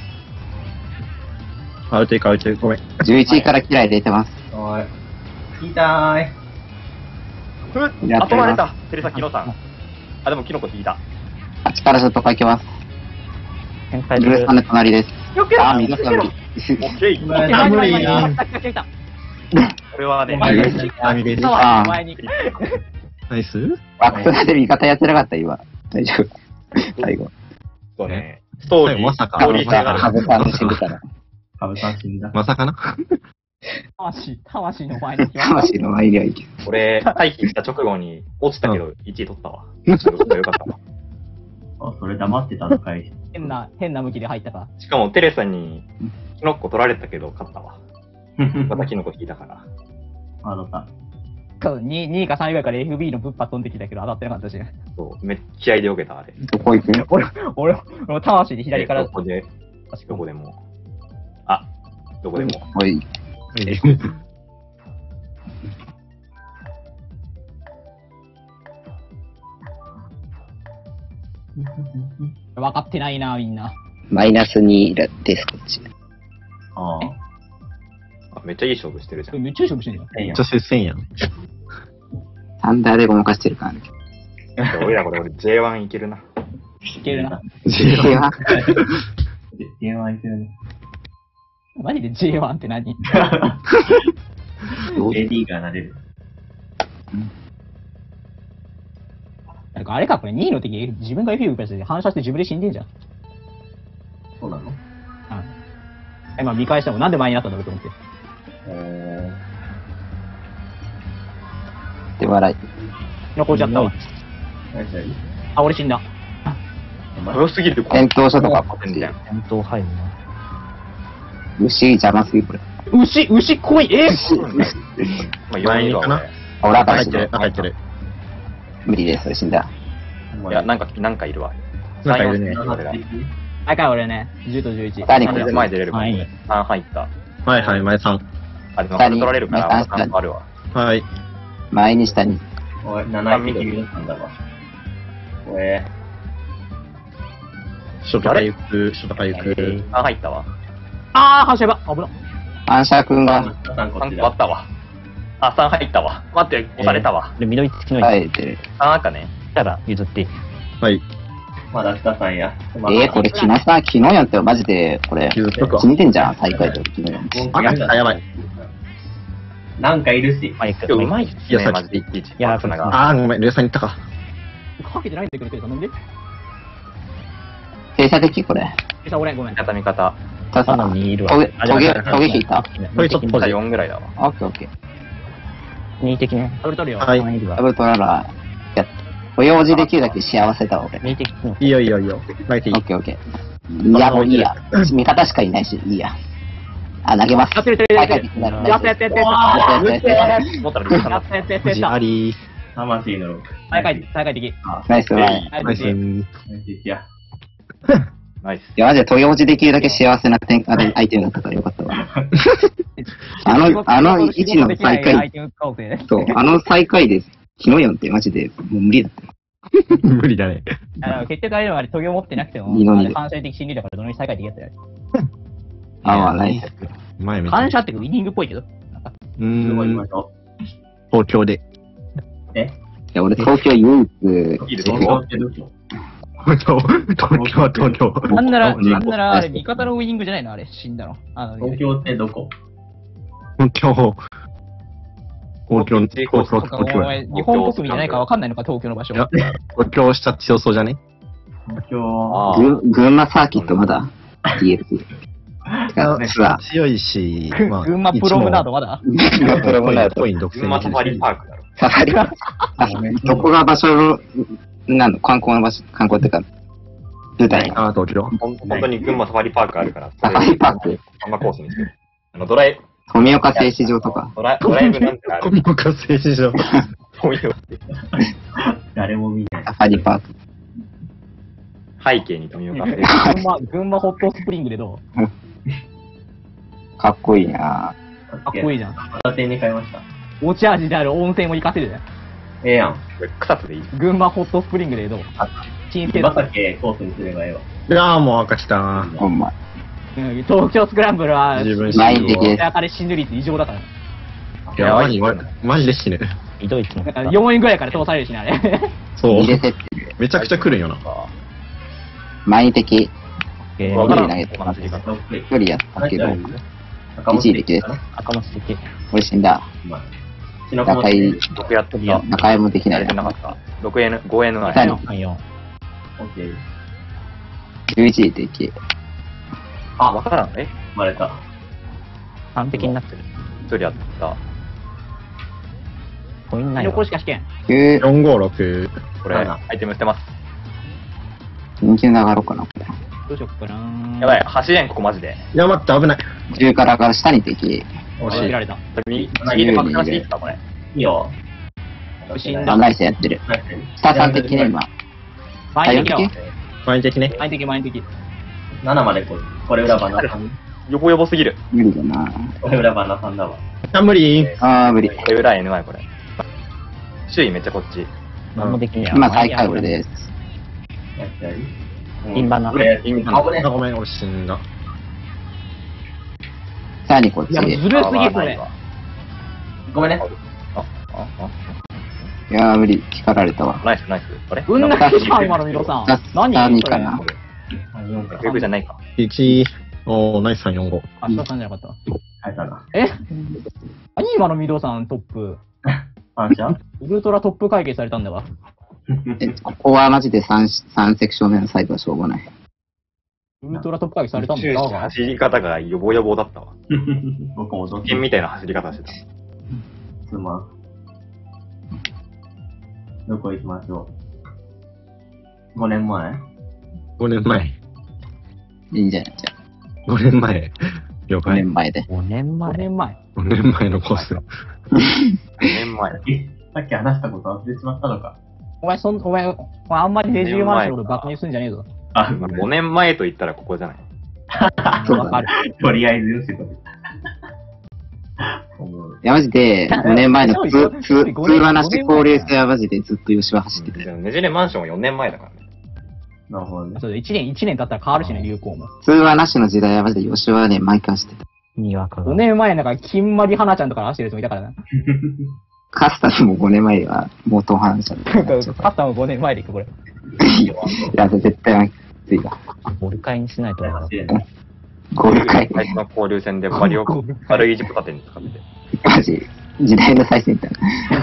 Speaker 4: アウトいく、アウトいく。ごめん。
Speaker 3: じゅういちいからキラー入れてます。
Speaker 2: おい。引いたーい。
Speaker 5: ふっ、あ、取られた。テレサキノさん。あ、でもキノコ引いた。
Speaker 3: はちからずっと書きます。
Speaker 6: 展開する
Speaker 3: ルーさん。の隣です。
Speaker 1: よけ
Speaker 3: あー、皆さん。
Speaker 5: オッケー。
Speaker 2: あ
Speaker 1: 無
Speaker 2: 無理
Speaker 1: 理来た来た来た。
Speaker 5: これはね、
Speaker 1: 前に
Speaker 4: 網です。
Speaker 3: あー
Speaker 1: 前に。
Speaker 4: ナイス
Speaker 3: バックスで味方やってなかった、今。大丈夫。最後。
Speaker 5: そうね。ストーリー、
Speaker 4: まさか
Speaker 5: ストーリー性がある。
Speaker 3: ハブさん死んでたら。
Speaker 2: カブさん死んだ。
Speaker 4: まさかな
Speaker 1: 魂、魂の前に来ま
Speaker 3: 魂の前にはいける。
Speaker 5: 俺、回避した直後に落ちたけど、いちい取ったわ。よかったわ。
Speaker 2: あ、それ黙ってたのかい。
Speaker 1: 変な、変な向きで入ったか。
Speaker 5: しかも、テレサに、キノコ取られたけど、勝ったわ。またキノコ引いたから。
Speaker 2: あのさ。
Speaker 1: に、にいかさんいぐらいから エフビー のぶっぱ飛んできたけど当たってなかったし。
Speaker 5: そう、めっちゃ気合で避けた、あれ。
Speaker 3: どこ行くの
Speaker 1: 俺、俺、俺も魂で左から
Speaker 5: ど。こで、どこでも。あ、どこでも。
Speaker 3: おい。
Speaker 1: 分かってないな、みんな。
Speaker 3: マイナスにです、こっち。
Speaker 2: ああ。
Speaker 5: あめっちゃいい勝負してるじゃん。
Speaker 1: めっちゃ勝負してんじゃん。
Speaker 2: 変や
Speaker 4: めっちゃ接戦やん。
Speaker 3: サンダーでごまかしてるからね。
Speaker 5: 俺らこれ俺 ジェイワン いけるな。
Speaker 1: いけるな。
Speaker 3: ジェイワン
Speaker 2: ジェイワン いけるね。
Speaker 1: マジで ジェイワン って何
Speaker 2: エーディー がなれる。
Speaker 1: なんかあれか、これにいの敵、自分が エフビー 受けて反射して自分で死んでんじゃん。
Speaker 2: そうなの？
Speaker 1: うん。今見返してもなんで前になったんだろうと思って。
Speaker 2: え
Speaker 3: で笑い。
Speaker 1: 残っちゃったわ。
Speaker 2: ー、何何
Speaker 1: あ、俺死んだ。
Speaker 5: 強すぎる
Speaker 3: 戦闘書とか
Speaker 5: 持ってんじゃん。
Speaker 6: 戦闘入るな。
Speaker 3: 牛邪魔すぎ、これ。
Speaker 1: 牛、牛来いえ
Speaker 5: まあ、よにんかな。
Speaker 3: 俺は
Speaker 4: 入ってる、入ってる。
Speaker 3: 無理です、死んだ。
Speaker 5: いや、なんか、なんかいるわ。
Speaker 4: なんかいるね。
Speaker 5: 俺ら。
Speaker 1: あかん、俺ね。じゅうとじゅういち。
Speaker 3: 何
Speaker 5: これで前出れるから。
Speaker 6: はい
Speaker 5: さん入った。
Speaker 4: はいはい、前さん。
Speaker 5: あ、でもこれ取られるから、またさんあるわ。
Speaker 4: はい。
Speaker 3: 前に下に。
Speaker 2: おい、なな匹見たんだわ。おえ
Speaker 4: 初とか行く、初とか行く。
Speaker 5: さん入ったわ。
Speaker 1: あー、反射が危な。
Speaker 3: 反射君が
Speaker 2: ー、さんこっ
Speaker 5: さん
Speaker 2: ちだ。
Speaker 5: 割ったわ。あ、さん入ったわ。待って、押されたわ。
Speaker 6: で、緑付きの
Speaker 3: 生えてる。
Speaker 5: さん赤ね。
Speaker 6: たら譲っていい。
Speaker 4: はい。
Speaker 2: まだ北さんや。
Speaker 3: えー、これ、キノさん、昨日やってマジで、これ、
Speaker 4: 傷つくわ
Speaker 3: 死。んでんじゃん、最下位で、昨日やん。
Speaker 4: あ、やばい。
Speaker 2: なんかいるし。
Speaker 6: マイク。
Speaker 5: 今日うまいっすね、
Speaker 4: いやさっき
Speaker 5: マジで。いちいち。
Speaker 6: いや
Speaker 5: パートナーが。
Speaker 4: あー、ごめん、レーサーに行ったか。
Speaker 1: かけてないんだけど、なんで
Speaker 3: 閉鎖的これ。
Speaker 1: えさ、俺、ごめん。
Speaker 5: 畳み方。
Speaker 3: ただ
Speaker 6: まだにいるわ。
Speaker 3: トゲ、トゲ、トゲ引いた。
Speaker 4: これちょっと
Speaker 5: まだよんぐらいだわ。
Speaker 3: オッケーオッケー。
Speaker 6: に的ね。
Speaker 1: 取る取るよ。
Speaker 4: はい。
Speaker 6: いるわ
Speaker 3: ダ。ブルトララー、やっ保養時できるだけ幸せだ、俺。
Speaker 6: に的の。
Speaker 4: いいよいいよいいよ。投げていい
Speaker 3: オッ。ケーオッケー。いや、もういいや。味方しかいないし、いいや。あ、投げます。
Speaker 1: やってるやってるやってる
Speaker 3: はいはい
Speaker 1: やったやったやったや
Speaker 3: やったやったやっ
Speaker 5: 持ったらルーさんだ
Speaker 1: やったやったやったや
Speaker 4: じ
Speaker 1: った
Speaker 4: あり
Speaker 2: 魂の。
Speaker 1: 最下位、最下位的。
Speaker 3: ナイスワン。い
Speaker 1: はい
Speaker 4: ナイス。
Speaker 2: ナイスや。
Speaker 5: ナイス。
Speaker 3: や、マジで、豊落ちできるだけ幸せな点、あれ、相手だったからよかったわ。あの、あの位置の最下位、そう、あの最下位で、昨日やんってマジで、もう無理だったよ。
Speaker 4: 無理だね。
Speaker 1: あの結局あれでもあれ、トゲを持ってなくても、
Speaker 3: いいのに
Speaker 1: あれ反射的心理だからどのに最下位的やったよ。
Speaker 3: あ、まあ、ナイス。
Speaker 4: 前めっちゃ。
Speaker 1: 反射ってウィニングっぽいけど。
Speaker 4: う
Speaker 2: どこ行き
Speaker 4: ーん
Speaker 2: ま、しょ
Speaker 4: 東京で。
Speaker 2: う。え
Speaker 3: いや、俺、東京唯一、
Speaker 5: いいです
Speaker 2: 東京ってどこ？
Speaker 4: 東京、東京は東京。
Speaker 1: なんなら、
Speaker 3: うん
Speaker 1: なんならあれ、味方のウィニングじゃないのあれ、死んだの。あの、
Speaker 2: 東京ってどこ？
Speaker 4: 東京、東京、東京、
Speaker 1: そっか
Speaker 4: 東京や。
Speaker 1: お前日本国民じゃないかわかんないのか、東京の場所
Speaker 4: い。や、東京したって強そうじゃね
Speaker 2: 東京。
Speaker 5: あ
Speaker 3: 群群馬サーキットまだ ディーエルシー。ツアー。
Speaker 4: 強いし、まあ、
Speaker 1: 群馬プロムナードまだ
Speaker 3: 群馬プロムナード
Speaker 4: コイン独占
Speaker 5: 群馬サファリパークだろ。
Speaker 3: サファリパーク。あ、どこが場所の、なんの、観光の場所、観光っていうか、舞台。
Speaker 4: ああ、東京。
Speaker 5: ほん本当に群馬サファリパークあるから。
Speaker 3: サファリパーク。
Speaker 5: あんまコースにしてる。あの、ドライ、
Speaker 3: 富岡製糸場とか。
Speaker 5: ドライ、ドライブなんてある。
Speaker 4: 富岡製糸場。
Speaker 5: そういう
Speaker 2: 誰も見ない。
Speaker 3: サファリパーク。
Speaker 5: 背景に富岡製
Speaker 1: 群馬、群馬ホットスプリングでどう
Speaker 3: かっこいいな
Speaker 1: かっこいいじゃん。
Speaker 2: 片手に買いました。
Speaker 1: 持ち味である温泉も活かせるじゃん。
Speaker 2: ええやん。
Speaker 5: 草津でいい。
Speaker 1: 群馬ホットスプリングでどう新生
Speaker 2: 岩崎コースにすればええわ。
Speaker 4: いやーもう赤来たな。
Speaker 3: ほんま。
Speaker 1: うん東京スクランブルは、
Speaker 4: 自分
Speaker 3: 前に的です。
Speaker 1: あれ死ぬ率異常だから。
Speaker 4: いや、マジ、マジで死ぬ。
Speaker 6: ひどいっすね
Speaker 1: だ。からよんえんぐらいから通されるしね、あれ。
Speaker 4: そう
Speaker 3: 入。れてって。
Speaker 4: めちゃくちゃ来るんよな。
Speaker 3: 前に敵。
Speaker 6: え
Speaker 5: わからん
Speaker 3: 投げてます。
Speaker 5: マジで
Speaker 3: 一人やったけど、
Speaker 2: 赤
Speaker 3: 一位できる
Speaker 6: 赤松的。
Speaker 3: 俺死んだ。中井、
Speaker 5: 僕やってた。
Speaker 3: 中井もできない
Speaker 5: やれてなかった。ろくエヌ、ごエヌない。
Speaker 3: 下に
Speaker 6: さんよん。
Speaker 2: オッケー。
Speaker 3: じゅういちで敵。
Speaker 5: あ、わからん。え
Speaker 2: 生まれた。
Speaker 6: 完璧になってる。
Speaker 5: 一人やった。
Speaker 6: コインないわ。
Speaker 1: 横しか引けん。
Speaker 3: きゅう、
Speaker 4: よんごろく。
Speaker 5: これ、アイテム捨てます。
Speaker 3: 人気の上がろうかな。
Speaker 1: どうしよっかな。
Speaker 5: やばい、走れん、ここマジで。
Speaker 4: いや、待って、危ない。
Speaker 3: じゅうから上がる下に敵。
Speaker 4: 惜しい。
Speaker 1: 切られた。
Speaker 5: 右、右で隠ししていいですか、これ。
Speaker 2: いいよ。
Speaker 1: 死んだ
Speaker 3: あ、。ナイスやってる。下さん敵ね、今。
Speaker 1: 前に敵だわ。
Speaker 4: 前に敵ね。
Speaker 1: 前に敵、前に敵。
Speaker 2: ななまでこれ、これ裏バナさん。
Speaker 5: よぼよぼすぎる。
Speaker 3: 無理だな。
Speaker 2: これ裏バナさんだわ。
Speaker 4: あ、無理。
Speaker 3: あー、無理。
Speaker 5: これ裏 エヌワイ これ。周囲めっちゃこっち。
Speaker 6: 何もできんや。
Speaker 3: 今最下位俺です。
Speaker 2: やってやり。
Speaker 6: インバナ
Speaker 2: これ、
Speaker 5: インバナ
Speaker 2: あ、これ
Speaker 4: あ、、ごめん、俺死んだ。
Speaker 3: さらにこっち。
Speaker 1: いや、ず
Speaker 3: い
Speaker 1: るすぎ、これ。
Speaker 2: ごめんね。
Speaker 5: あ、あ、あ、
Speaker 3: やー、無理。引かられたわ。
Speaker 5: ナイスナイス。あれ
Speaker 1: うんなきじゃん、今のミロさん。何
Speaker 3: 下に
Speaker 1: それ。
Speaker 3: かな。
Speaker 5: ウェブじゃないか。
Speaker 4: いち、おー、ナイスさんよんご。
Speaker 1: あ、下さんじゃなかった。
Speaker 2: 入ったな。
Speaker 1: え何今のミロさんトップ。
Speaker 2: パンチャー
Speaker 1: ウルトラトップ解決されたんだわ。
Speaker 3: え、ここはマジで 3, 3セクション目のサイドはしょうがない。
Speaker 1: ウルトラトップ解決されたんだ
Speaker 5: 終始
Speaker 1: わ。
Speaker 5: 走り方がよぼよぼだったわ。
Speaker 2: 僕もドキ
Speaker 5: 剣みたいな走り方してた。
Speaker 2: すまん。どこ行きましょう。ごねんまえ
Speaker 4: ごねんまえ。
Speaker 3: いいんじゃないじゃ
Speaker 4: ごねんまえ。了
Speaker 3: あ。5
Speaker 4: 解。
Speaker 3: 年前で。
Speaker 6: ごねんま
Speaker 1: 5
Speaker 6: え。
Speaker 1: 年前。
Speaker 4: ごねんまえのコース。
Speaker 5: ごねんまえ。
Speaker 2: さっき話したこと忘れちまったのか。
Speaker 1: お前、そん、お前、お前あんまりレジュマンションのことバカにすんじゃねえぞ。
Speaker 2: あ、
Speaker 5: まあごねんまえと言ったらここじゃない。
Speaker 1: わかる。
Speaker 2: とりあえずよしと。思う。
Speaker 3: いや、マジで、ごねんまえの通、通、
Speaker 1: ごねん
Speaker 3: 通話なし交流戦はマジでずっと吉は走ってたよ。
Speaker 5: ねじれマンションはよねんまえだからね。
Speaker 2: なるほどね。
Speaker 1: そう、いちねん、いちねん経ったら変わるしね、流行も。
Speaker 3: 通話なしの時代はマジで吉はね、毎回走ってた。
Speaker 6: にわかが。
Speaker 1: ごねんまえなんか、金まり花ちゃんとか走ってる人もいたからな。
Speaker 3: カスタムもごねんまえは元反射だ
Speaker 1: なんか、カスタムごねんまえでいく、これ。
Speaker 3: いや、絶対まずいわ。
Speaker 6: 折り替えにしないとな。
Speaker 2: 走れない。
Speaker 3: ゴール回。
Speaker 5: 最初の交流戦でマリオ、マルイジプタテに使ってて。
Speaker 3: マジ、時代の最先端。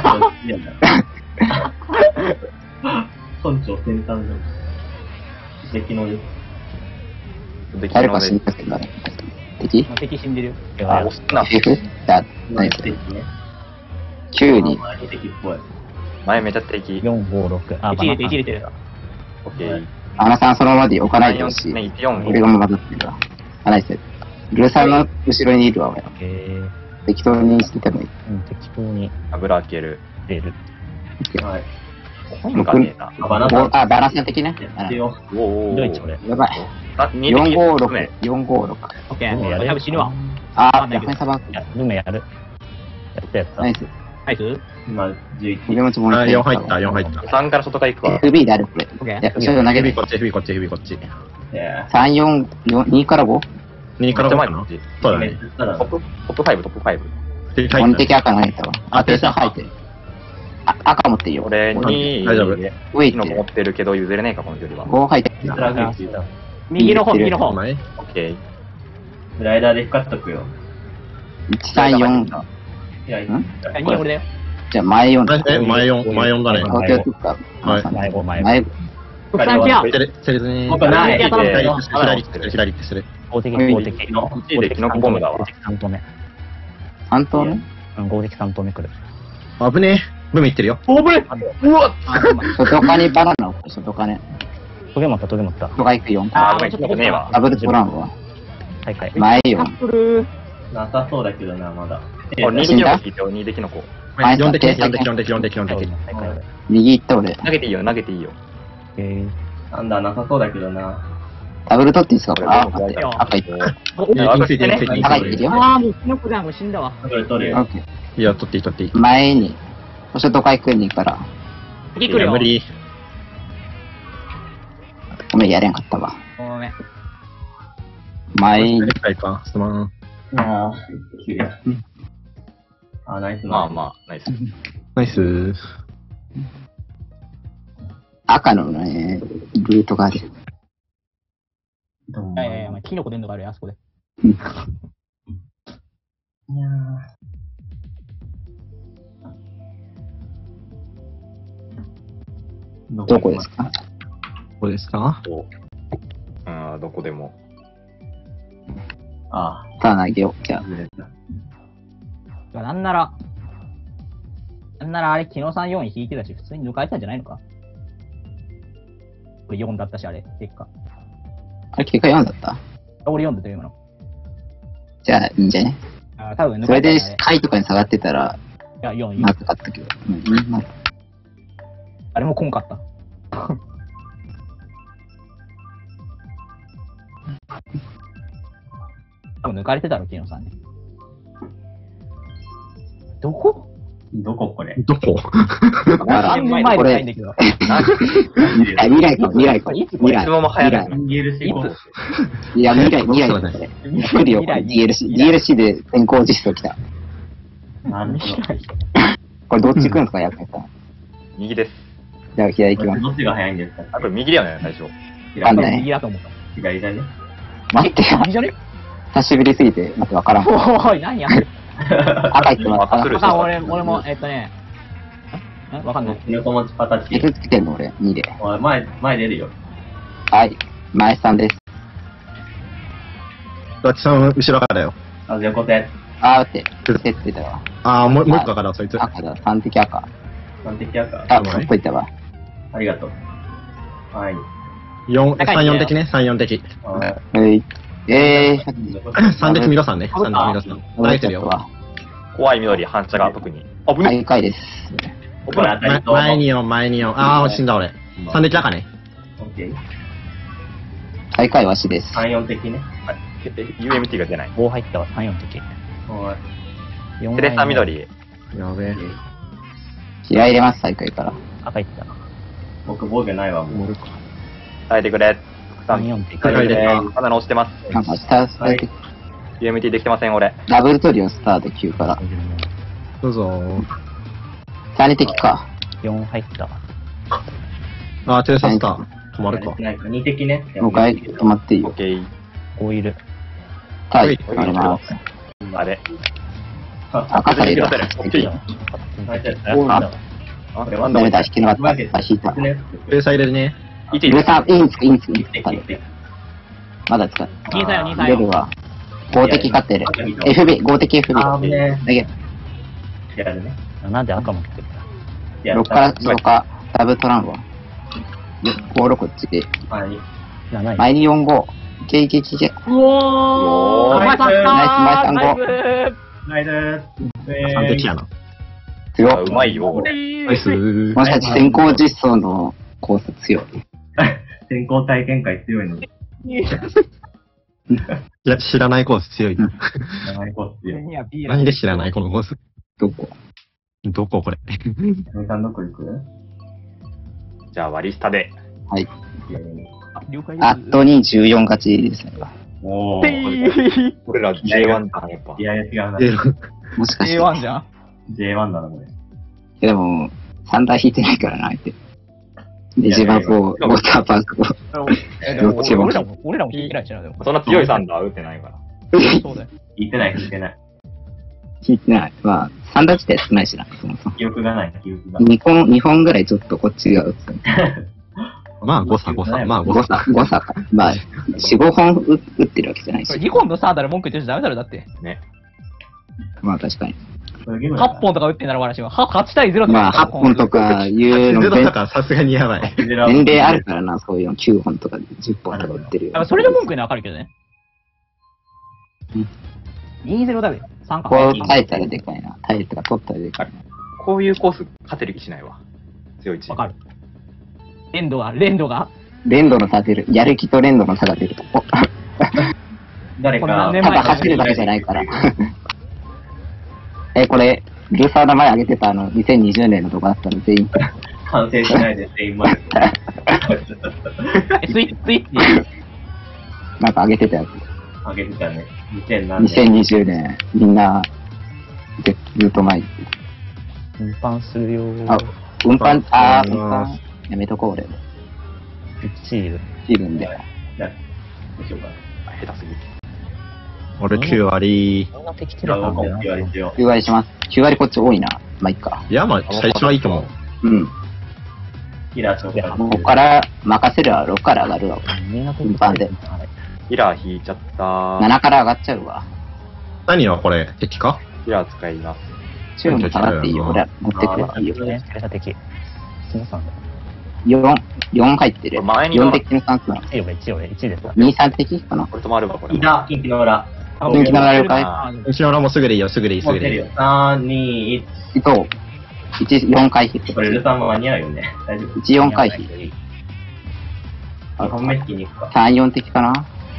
Speaker 2: 村長先端の敵のです。
Speaker 5: で、
Speaker 3: 誰か死
Speaker 5: 昨日で、
Speaker 3: にかけたね。敵
Speaker 1: まあ敵死んでるよ。
Speaker 5: あ、押すな。
Speaker 3: ?F? じゃあ、何それ。きゅうに。
Speaker 2: あ敵っぽい。
Speaker 5: 前めちゃ敵。
Speaker 6: よん、ご、ろく。あ、
Speaker 1: いち入れて、いち入れてる。
Speaker 5: オッケー。
Speaker 3: アナさんそのままで置かないでほしい。
Speaker 5: ね、いちよん、
Speaker 3: 俺が混ざってるわ。あ、ナイス。ルーさんの後ろにいるわ、俺。
Speaker 6: えー、
Speaker 3: 適当にしててもいい。
Speaker 6: うん、適当に
Speaker 5: 油開ける。
Speaker 6: 入れる。
Speaker 2: はい。
Speaker 5: 本がねえな。
Speaker 2: あ、バナナ
Speaker 3: おあ、バランス的ね。
Speaker 2: やってよ。
Speaker 5: おお。
Speaker 6: どいつこれ。
Speaker 3: やばい。
Speaker 5: あ、に
Speaker 3: よんごろく
Speaker 5: ね。。
Speaker 3: よんごろく。
Speaker 1: オッケ
Speaker 6: ルメや
Speaker 1: ー。多分死ぬわ。
Speaker 3: あ、ヤフネサバ
Speaker 6: いや、ルメやる。やったやった。
Speaker 3: ナイス。
Speaker 1: ナイス
Speaker 2: 今、じゅういち。
Speaker 3: 腕持ちもう
Speaker 4: あ、
Speaker 3: 一回
Speaker 4: よん入った、よん入った。
Speaker 5: さんから外から行くわ。
Speaker 3: エフビー である、これ。
Speaker 1: オッケー
Speaker 3: いや、後ろ投げ
Speaker 4: F
Speaker 3: る
Speaker 4: こ。っち、F こっち、F こっち。
Speaker 2: え
Speaker 3: さん、よん、にから ご?
Speaker 4: にからごかなそうだ
Speaker 2: え。
Speaker 4: ね。
Speaker 2: たら
Speaker 5: トップ、トップファイブ、トップファイブ。
Speaker 4: で、
Speaker 3: 本的赤投げたわ。
Speaker 4: あ
Speaker 3: ペーサー入ってる。あ、赤持っていいよ。
Speaker 5: 俺に、
Speaker 4: 大丈夫
Speaker 3: 上行ってる
Speaker 5: キノコ持。ってるけど譲れねえか、この距離は。
Speaker 3: ご入ってる。
Speaker 2: スラグっていう
Speaker 1: 右の方、右の方。
Speaker 4: 前
Speaker 5: オッケー。
Speaker 2: スライダーで光っとくよ。
Speaker 3: いち、さん、よん。
Speaker 2: いや、
Speaker 3: ん
Speaker 1: あに俺だよ。
Speaker 3: じゃあ前よん。
Speaker 4: え、前よん、前よんだね。
Speaker 3: 東京とか。
Speaker 4: はい
Speaker 6: 前ご、前ご。
Speaker 3: 前ご。
Speaker 1: 国産ケア。
Speaker 4: セレ、セレズね。
Speaker 2: 僕ない
Speaker 1: や
Speaker 4: 左
Speaker 1: 頼む
Speaker 4: 行ってする、左行ってする、左行ってする。
Speaker 6: 法的、
Speaker 3: はい
Speaker 6: 法的。
Speaker 2: の
Speaker 5: こっちでキノコボムだわ
Speaker 6: 法。的さん投目。
Speaker 3: 半島ね。
Speaker 6: うん、合的さん投目来る。
Speaker 4: 危ねえ。ブミ行ってるよ。
Speaker 1: おぶれうわ
Speaker 3: 外側にバナナを外側ね。
Speaker 6: トゲ持った、トゲ持った。
Speaker 3: 外側行くよん。
Speaker 5: あー、ごめん、ちょっとねえわ。
Speaker 3: ダブルトランは。
Speaker 6: 大会。
Speaker 3: 前よん。
Speaker 1: カップル
Speaker 2: なさそうだけどな、まだ。
Speaker 5: あ、にでキノコ聞いてよ、にでキノコ。
Speaker 3: 前
Speaker 4: よん的ね、
Speaker 3: さん
Speaker 4: よん的、よん的、よん的、よん的。
Speaker 6: 大会。
Speaker 3: 右行った俺。
Speaker 5: 投げていいよ、投げていいよ。
Speaker 6: え
Speaker 2: なんだ、なさそうだけどな。
Speaker 3: ダブル取っていいですかこれ。あ、
Speaker 5: これ
Speaker 3: 待って。赤いった。
Speaker 1: お
Speaker 4: いや金ついてる、金ついてる。
Speaker 3: 赤いってるよ。
Speaker 1: ああ、もうキノコじゃん、もう死んだわ。
Speaker 2: 取る取るよ。
Speaker 3: オッケー。
Speaker 4: いや、取っていい、取っていい。
Speaker 3: 前に。そして都会来んにから。
Speaker 1: 敵来るよ。
Speaker 4: 無理。
Speaker 3: ごめん、やれんかったわ。
Speaker 1: ごめん。
Speaker 3: 前に。
Speaker 4: はいか、すまん。
Speaker 2: ああ、きゅうや。あ、ナイス
Speaker 5: まあまあ、ナイス。
Speaker 4: ナイス。
Speaker 3: 赤のね、ルートがある。
Speaker 2: どうも。
Speaker 1: いやいやいや、まあキノコ出んのがあるよ、あそこで。
Speaker 2: いやー
Speaker 3: どこですか
Speaker 4: ここですか
Speaker 5: うん、どこでも。
Speaker 2: あ
Speaker 3: さあ投げよう。じゃ
Speaker 2: あ、ずれた。
Speaker 1: なんなら、なんならあれ、木野さんよんい引いてたし、普通に抜かれたんじゃないのか。これよんだったし、あれ、結果。
Speaker 3: あれ、結果よんだった？
Speaker 1: 俺よんだったよ、今の。
Speaker 3: じゃあ、いいんじゃね？
Speaker 1: あ多分抜
Speaker 3: それで
Speaker 1: かれたんじゃない、
Speaker 3: 下位とかに下がってたら、
Speaker 1: いや、よん、
Speaker 3: まずかったけど。うん、まあ、
Speaker 1: あれもこんかった。多分抜かれてたろ、木野さんね。どこ
Speaker 2: どここれ。
Speaker 4: どこ
Speaker 1: 何年前でないんだけど。
Speaker 3: あ、未来か、未来か。未来。
Speaker 5: 質問も早い
Speaker 3: 未来。
Speaker 2: ディーエルシー コース。
Speaker 3: いや、未来、未来
Speaker 4: そうだ
Speaker 3: だこれ。来るよ、これ ディーエルシー。ディーエルシー で先行実装来た。
Speaker 2: なるほど。
Speaker 3: これどっち行くんですか、ヤクヤさん。
Speaker 5: 右です。
Speaker 3: じゃあ、左行きます。
Speaker 2: どっちが早いんですか？
Speaker 5: あ、これ右だよね、最初。
Speaker 3: わかんない
Speaker 1: 右だと思った。
Speaker 2: 左だね。
Speaker 3: 待ってよ。
Speaker 1: 右じゃね
Speaker 3: 久しぶりすぎて、待ってわからん。
Speaker 1: おい、何やる
Speaker 3: 赤行ってます。
Speaker 5: 赤する
Speaker 1: あ、俺、俺も、えっとね、んわかんない。
Speaker 2: 横持ちパタチ
Speaker 3: い。くつけてんの俺、にで。
Speaker 2: おい、前、前出るよ。
Speaker 3: はい。前さんです。
Speaker 4: どっちさん後ろからよ。
Speaker 2: あ、横手。
Speaker 3: あーって、せってたわ。
Speaker 4: あー、もう、もう一個から、そいつ。
Speaker 3: 赤だ、さん滴赤。
Speaker 2: 完璧やか。
Speaker 3: あ、そっといたわ。
Speaker 2: ありがとう。はい。
Speaker 4: 四、
Speaker 1: 高いね
Speaker 4: 三四的ね、三四的。
Speaker 2: あ
Speaker 3: はい。えー、
Speaker 4: 三的ミロさんね。三的ミロさん。投げてるよ。
Speaker 3: わ。
Speaker 5: 怖い緑、反射が特に。あ、ぶね。
Speaker 3: 最下位です。
Speaker 2: これ当たり
Speaker 4: 前
Speaker 2: そう。
Speaker 4: 前に四、前に四。あー、死んだ俺。三的赤ね。
Speaker 2: オッケー。
Speaker 3: 最下位わしです。
Speaker 2: さん、よん的ね。
Speaker 5: はい。え ユーエムティー が出ない。
Speaker 6: ご入ったわ、さん、よん的。
Speaker 2: おい。
Speaker 6: よん
Speaker 5: テレサ緑。
Speaker 4: やべえ。
Speaker 3: 気合い入れます、最下位から。
Speaker 6: 赤いった。
Speaker 2: 僕防御ないわ、もう。
Speaker 5: 耐えてくれ。
Speaker 6: さん、よん的。
Speaker 4: 高いですか
Speaker 5: まだ直してます。
Speaker 3: なんか、下、下で
Speaker 5: ユーエムティー できてません、俺。
Speaker 3: ダブルトリオンスタートきゅうから。
Speaker 4: どうぞ。
Speaker 3: さん滴か。
Speaker 6: よん入った。
Speaker 4: あー、テレサスター。止まるか。
Speaker 2: ないかに滴ね。
Speaker 3: もう一回止まっていいよ。
Speaker 5: オッケー。
Speaker 6: ごいる。
Speaker 3: タイ、
Speaker 4: はい
Speaker 3: 止まります。
Speaker 5: あれ。
Speaker 3: 赤から入れます。
Speaker 5: オッケー。
Speaker 3: あ、
Speaker 5: あ、
Speaker 2: これは
Speaker 3: ダメだ、引きなかった。あ、引いた。
Speaker 2: ね。
Speaker 4: ペーサー入れるね。
Speaker 5: いちい
Speaker 3: ルサいいんつく、いいんつく、いいんつく。
Speaker 2: 滴滴
Speaker 3: まだ使う。
Speaker 1: にさよ、にさよ。
Speaker 3: 出るわ。ご滴勝ってる。エフビー、ご滴 エフビー。
Speaker 2: あーね
Speaker 3: だけ
Speaker 2: やるね。
Speaker 6: なんで赤持ってる
Speaker 2: や
Speaker 3: ろっからろっか、ダブルトランボン。ご、ろくこっちで。
Speaker 2: はい。
Speaker 6: なない。
Speaker 3: 前によんご。いけいけいけいけ。
Speaker 1: うおー
Speaker 5: おー
Speaker 1: お前さん
Speaker 3: ナイス前さん
Speaker 1: ナイ
Speaker 3: ご
Speaker 1: ス
Speaker 2: ナイス。
Speaker 4: 三的やな。
Speaker 3: 強っ。
Speaker 5: うまいよ、俺。
Speaker 4: ナイスー。
Speaker 3: もしかして先行実装のコース強い。
Speaker 2: 先行体験会強いので。
Speaker 4: いや、知らないコース強い。
Speaker 2: 長いコース強い。
Speaker 4: 何で知らないこのコース。
Speaker 3: どこ
Speaker 4: どここれ。
Speaker 2: みさんどこ行く？
Speaker 5: じゃあ、割り下で。
Speaker 3: はい。
Speaker 1: 了解です。
Speaker 3: あとにじゅうよん勝ちですね。
Speaker 2: おー。
Speaker 1: てー
Speaker 5: 俺ら ジェイワン だな、やっぱ
Speaker 2: い。やいや違うな。
Speaker 4: え
Speaker 3: もしかして。
Speaker 1: エーワン じゃん。
Speaker 2: ジェイワン だな、これ。
Speaker 3: でも、さんだい引いてないからな、相手。デジバコ、ウォーターパークを。どっちも
Speaker 1: 俺らも、俺らも聞いてないしな、でも。
Speaker 5: そんな強いサンダー打ってないから。
Speaker 1: そうだよ。
Speaker 2: 行ってない、行ってない。
Speaker 3: 引いてない。まあ、さんだい自体少ないしな、そもそも。
Speaker 2: 記憶がない、記憶が。
Speaker 3: にほん、にほんぐらいちょっとこっちが打つ。
Speaker 4: まあ、誤差、誤差。まあ、誤
Speaker 3: ご
Speaker 4: 差。
Speaker 3: 差、ご差か。まあ、よん、ごほん打打ってるわけじゃないし。
Speaker 1: にほんのサーダル文句言ってるじゃダメだろ、だって。
Speaker 3: まあ確かに。
Speaker 1: はっぽんとか打ってんだろ、私は。ははち対ゼロとか。
Speaker 3: まあ、はっぽんとかいうの全
Speaker 4: ゼロだからさすがにやばい。
Speaker 3: 年齢あるからな、そういうのきゅうほんとかじゅっぽんとか打ってるよ。
Speaker 1: それで文句言うのはわかるけどね。にゼロだべ。さんか。
Speaker 3: こう耐えたらでかいな。耐えたら取ったらでかい。
Speaker 5: こういうコース、勝てる気しないわ。強いチーム。
Speaker 1: わかる。連動が、連動が。
Speaker 3: 連動の差出る。やる気と連動の差が出ると。お
Speaker 2: 誰か、
Speaker 1: これ
Speaker 3: ただ走るだけじゃないから。え、これ、ルーサーの前上げてたあの、にせんにじゅうねんのとこだったの全員。
Speaker 2: 反省しないで全員前。
Speaker 1: えスイッチ、スイッチ。
Speaker 3: なんか上げてたや
Speaker 2: あげてたね。にせん
Speaker 3: つ。
Speaker 2: 何年。
Speaker 3: にせんにじゅうねん、みんな、でずっと前に。
Speaker 6: 運搬するよー。
Speaker 3: あ、運搬、あー、運
Speaker 4: あ
Speaker 3: 搬、やめとこう俺。
Speaker 6: シール。
Speaker 3: いるんで。
Speaker 2: じゃあ、どうしようかな。
Speaker 5: 下手すぎて。
Speaker 4: 俺きゅう割。
Speaker 6: みんな敵テ
Speaker 2: じゃあ、
Speaker 6: レサンだよな
Speaker 2: 僕も言。われてよ。
Speaker 3: きゅう割します。きゅう割こっち多いな。まあ、いっか。
Speaker 4: いや、まあ、最初はいいと思う。
Speaker 3: うん。
Speaker 2: キラー紹介。
Speaker 3: ここから任せるわ、ろくから上がるわ。
Speaker 6: みんな敵
Speaker 3: 運搬で。
Speaker 5: ヒラー引いちゃった。
Speaker 3: ななから上がっちゃうわ。
Speaker 4: 何はこれ、敵か
Speaker 5: キラー使います。
Speaker 3: チューンも下がっていいよ。俺、持ってくればいいよ。
Speaker 6: テレサ的。キノさんだ。
Speaker 3: よん、よん入ってる。
Speaker 5: 前に
Speaker 3: よん的の算数なの。
Speaker 6: いち俺、いち俺、いちですわ。
Speaker 3: に、さん的かな。
Speaker 5: これ止まるわ、これ。
Speaker 2: いた、近畿の裏。
Speaker 3: 近畿の裏了解。
Speaker 4: 後ろもすぐでいいよ、すぐでいい、すぐでいい
Speaker 2: 持ってるよ。。さん、に、いち。
Speaker 3: えっと、いち、よん回避。
Speaker 2: これ、ルさんも間に合うよね。大丈夫。
Speaker 3: いち、よん回避。
Speaker 2: あ、本目引きに行くか。
Speaker 3: さん、よん的かな。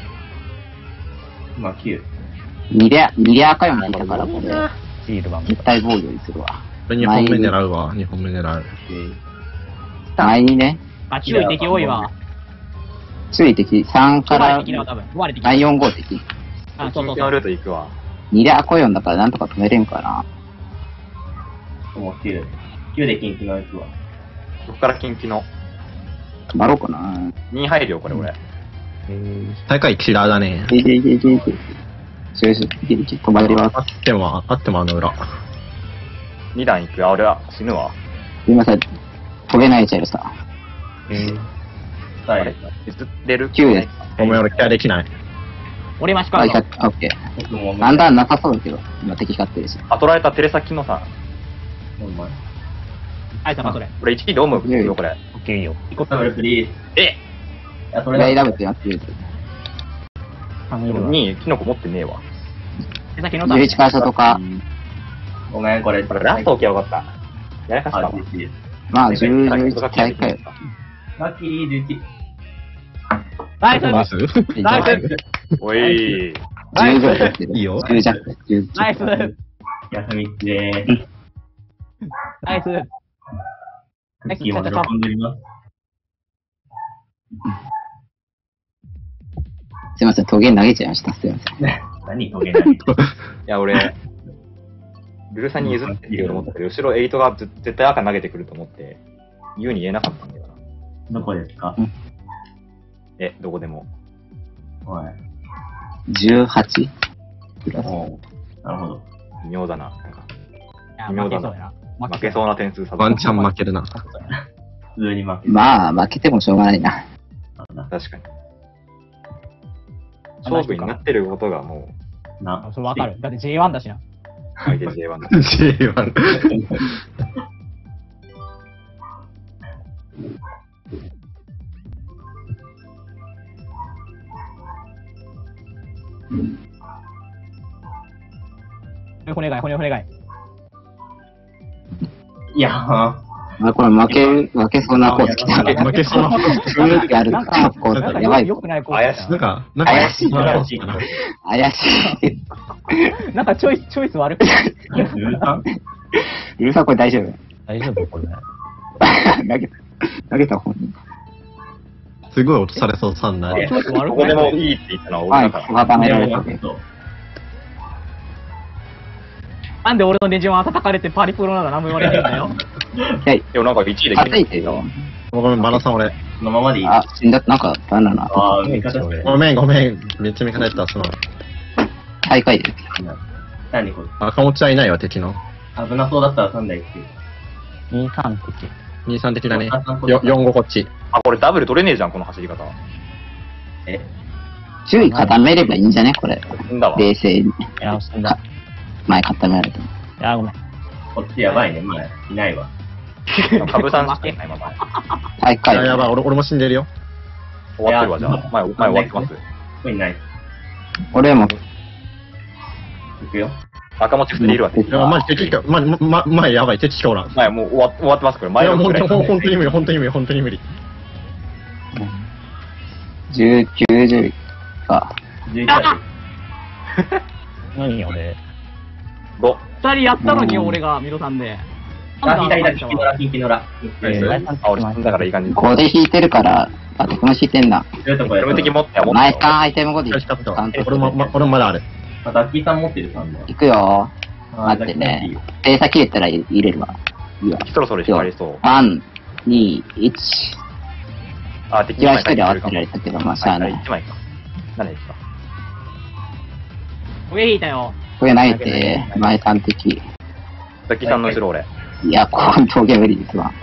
Speaker 2: まあ、きゅう。
Speaker 3: にで、にで赤4引いたから、これ。
Speaker 6: シール版。
Speaker 3: 絶対防御にするわ。
Speaker 4: にほんめ狙うわ、にほんめ狙う。
Speaker 3: 前にね、
Speaker 1: あ、注意敵多いわ。
Speaker 3: 注意敵さんか
Speaker 1: 奪われ
Speaker 3: ら
Speaker 1: 敵だわ、多分。奪われ敵。
Speaker 3: さん、よん、ご敵。
Speaker 1: あ、そうそう
Speaker 5: 近畿の
Speaker 1: そう。
Speaker 5: ルート行くわ。
Speaker 3: にで赤よんだからなんとか止めれんかな。
Speaker 2: もうきゅう。きゅうで近畿の行くわ。
Speaker 5: そこから近畿の。
Speaker 3: 止まろうかな。
Speaker 5: に入るよ、これ俺。
Speaker 4: 大会キラーだね。
Speaker 3: いけいけいけいけ。注意し、いけいけ、止まります。
Speaker 4: あっても、あってもあの裏。
Speaker 5: に段行く。あ、俺は死ぬわ。
Speaker 3: すいません。飛べないチェルさ。
Speaker 2: さあ、
Speaker 5: あれずれる
Speaker 3: きゅうです。
Speaker 4: お前俺ケアできない。
Speaker 1: 俺マシカ
Speaker 3: あ、
Speaker 1: ル
Speaker 3: ひゃく、オッケー。
Speaker 2: 僕も
Speaker 3: だんだんなさそうだけど、今敵勝ってるし。
Speaker 5: あ、取られたテレサキノさん。
Speaker 2: ほんま。
Speaker 1: あいつはそれ。
Speaker 5: これいちキでオム行くよ、これ。
Speaker 6: オッケーいいよ。
Speaker 2: ダブルプリーズ。
Speaker 5: え
Speaker 2: いや、それ
Speaker 3: 大
Speaker 2: だ。
Speaker 3: ダブってやってる。
Speaker 6: さんいるわ。
Speaker 5: にキノコ持ってねえわ。
Speaker 1: 手先の
Speaker 3: じゅういち会社とか、
Speaker 2: ごめん、これ。
Speaker 5: これラスト置きゃよかった。やらかした
Speaker 2: あ、
Speaker 5: わ。
Speaker 2: じゅういち。
Speaker 3: まあ、じゅう、じゅういち大会。
Speaker 2: ラッキーじゅういち。
Speaker 1: ナイス
Speaker 4: ナイス
Speaker 1: ナイス
Speaker 5: おい。
Speaker 3: じゅうぐらいやってる。
Speaker 4: いいよ
Speaker 3: じゅう弱、じゅう。
Speaker 1: ナイス
Speaker 2: 休みっちでーす。
Speaker 1: ナイス
Speaker 2: クッキーも喜んでおります。
Speaker 3: すいません、トゲ投げちゃいました。すいません。
Speaker 2: 何トゲない。
Speaker 5: いや、俺、ルルさんに譲っていると思ったけど、後ろエイトがず絶対赤投げてくると思って、言うに言えなかったんだよな。
Speaker 2: どこですか
Speaker 5: え、どこでも。
Speaker 2: はい。
Speaker 3: じゅうはちプラス。
Speaker 2: おうなるほど。
Speaker 5: 微妙だな。なんか
Speaker 1: いや負けそうやな。
Speaker 5: 負けそうな点数差だ
Speaker 4: ワンチャン負けるな。
Speaker 2: 普通に負け
Speaker 3: まあ、負けてもしょうがないな。
Speaker 2: たな。
Speaker 5: 確かに。勝負になってることがも
Speaker 2: な。
Speaker 1: それわかる。だって ジェイワン だしな。
Speaker 5: う、相手 ジェイワン だ。
Speaker 4: ジェイワン。
Speaker 1: 骨がい、骨骨がい。
Speaker 2: いやー、
Speaker 3: まあ、これ負ける、負けそうなコース来た。
Speaker 4: 負けそうな
Speaker 3: 雰囲気ある
Speaker 1: なんか、
Speaker 3: コー
Speaker 1: なんか
Speaker 3: スやばい。
Speaker 1: よくないコー
Speaker 5: 怪し
Speaker 1: ス
Speaker 4: なんか、なんか、
Speaker 3: 怪しい
Speaker 2: 怪しい。
Speaker 3: 怪しい。
Speaker 1: なんかチョイス、チョイス悪くない
Speaker 2: ルーさん
Speaker 3: うるさんこれ大丈夫
Speaker 6: 大丈夫これ。
Speaker 3: 投げた、投げた本人。
Speaker 4: すごい落とされそうさんな。
Speaker 1: チョイス悪
Speaker 5: ここで
Speaker 1: くない
Speaker 5: もいいって言ったのは
Speaker 3: はい、
Speaker 5: 俺だから。
Speaker 3: 小型められたね。
Speaker 2: そう。
Speaker 1: なんで俺のネジを叩かれてパリプロなら何も言われへんだよ。
Speaker 3: はい、
Speaker 5: でもなんかいちいで
Speaker 3: 叩いてよ。
Speaker 4: ごめん、マラさん俺。
Speaker 2: そのままでいい。
Speaker 3: あ、死んだ、なんか、バナナ。
Speaker 2: あー、味方してる。
Speaker 4: ごめん、ごめん。めっちゃ見方やった、その。
Speaker 3: 大会です。
Speaker 2: 何これ。
Speaker 4: 赤持ちはいないわ、敵の。
Speaker 2: 危なそうだったらさん台行く。
Speaker 6: にさん敵。
Speaker 4: にさん敵だね
Speaker 2: あさんこ。っち
Speaker 4: よよんごこっち。
Speaker 5: あ、これダブル取れねえじゃん、この走り方。
Speaker 2: え
Speaker 3: 注意固めればいいんじゃねこれ。
Speaker 5: 死んだわ。
Speaker 3: 冷静に。
Speaker 6: いや、死んだ。
Speaker 3: 前固められても。
Speaker 6: いや、ごめん。
Speaker 2: こっちやばいね。まあ、いないわ。
Speaker 5: 株さんしかいないまま。
Speaker 3: 大会。
Speaker 4: いや、やばい、俺俺も死んでるよ。
Speaker 5: 終わってるわ、じゃあ。前、前終わってます。
Speaker 2: ここにない。
Speaker 3: 俺も、
Speaker 2: 行くよ。
Speaker 5: 赤持ち普通にいるわ、敵
Speaker 4: いや、マジ敵か、ま、ま、前やばい、敵しかおらん。い
Speaker 5: 前もう終わ終わってます、これ。前
Speaker 4: や、
Speaker 5: の
Speaker 4: ほんと、
Speaker 5: これ
Speaker 4: ほん本当に無理、本当に無理、本当に無理。
Speaker 3: じゅうきゅうじゅうか。
Speaker 2: じゅういち台。
Speaker 6: 何俺。
Speaker 5: ご。
Speaker 1: 二人やったのに俺がミロさんで。
Speaker 2: あ、左だ、キンキのラ、キンキのラ。
Speaker 5: ナイスあ、俺死んだからいい感じ。
Speaker 3: ごで引いてるから、あ、敵も引いてんな。
Speaker 2: そういうとこや
Speaker 5: 自分的持っては持って
Speaker 3: 前
Speaker 5: よ。
Speaker 3: かアイテムごで
Speaker 4: よし、勝ったわ
Speaker 3: ちゃんと。
Speaker 4: 俺も、ま、俺もまだある。
Speaker 2: あ、ダッキーさん持ってるさんだ。
Speaker 3: 行くよ。
Speaker 2: あ
Speaker 3: 待ってね。ペーサ切れたら入れるわ。いいわ。
Speaker 5: そろそろ光りそう。
Speaker 3: さん、に、いち。
Speaker 5: あ、敵
Speaker 3: 一は一人
Speaker 5: 書いてる
Speaker 3: 合わせられたけど、まあ、しゃあない。
Speaker 5: 一枚か。何ですか
Speaker 1: 上引いたよ。
Speaker 3: これないって、前さん敵。
Speaker 5: ザキさんの後ろ俺。
Speaker 3: いや、この峠無理ですわ。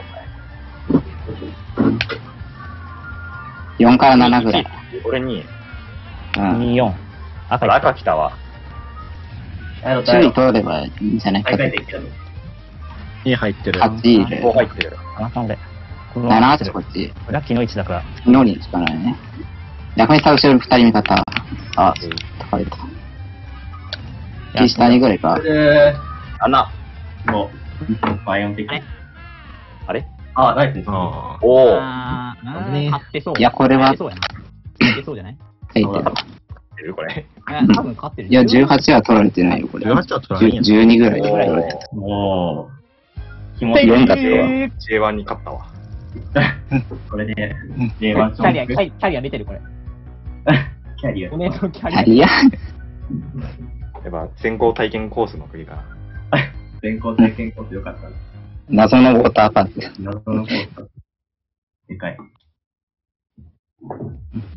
Speaker 3: よんからななぐらい。
Speaker 5: 俺に、
Speaker 3: うん。
Speaker 6: に、よん。赤い
Speaker 5: 赤来たわ。
Speaker 3: 注意取ればいいんじゃないか
Speaker 2: 大
Speaker 3: と。
Speaker 2: 会的だと。
Speaker 4: に入ってる。
Speaker 3: はちいる。
Speaker 5: ご入ってる。
Speaker 6: あなたんで。
Speaker 3: ななはちこっち。
Speaker 6: ラッキーの位置だから。
Speaker 3: 昨日にしかないね。逆にさ、後ろに二人味方。あ、高かれた。右下にぐらいか。
Speaker 2: で、
Speaker 5: あな。
Speaker 2: もう、バイオン的。
Speaker 5: あれ
Speaker 2: あ、ナイスです。
Speaker 4: あ
Speaker 5: おお。
Speaker 1: あー、あ
Speaker 2: ね
Speaker 1: ー、勝ってそう。
Speaker 3: いやこれは
Speaker 1: 勝ってそうやな。勝ってそうじゃない
Speaker 3: 入ってる。
Speaker 5: 出るこれ。
Speaker 1: え多分勝ってる。
Speaker 3: いや、じゅうはちは取られてないよ、こ
Speaker 4: あ。
Speaker 3: れ。
Speaker 4: じゅうはちは取られんやん。
Speaker 3: じゅうにぐらい
Speaker 5: お
Speaker 3: 取られて
Speaker 5: お。
Speaker 2: もう、気持ち
Speaker 3: よんだ
Speaker 2: いい。
Speaker 3: ったわ。
Speaker 5: ジェイワン に勝ったわ。
Speaker 2: これで、ジェイワン
Speaker 1: キャリア、キャリキャリア出てる、これ。
Speaker 2: キャリア。
Speaker 1: おめでとう、キャリア。
Speaker 3: いや、
Speaker 5: やっぱ先行体験コースの国かな。
Speaker 2: 全校体験コースよかったな。
Speaker 3: 謎のウォーターパーク。
Speaker 2: 謎のコース。でかい。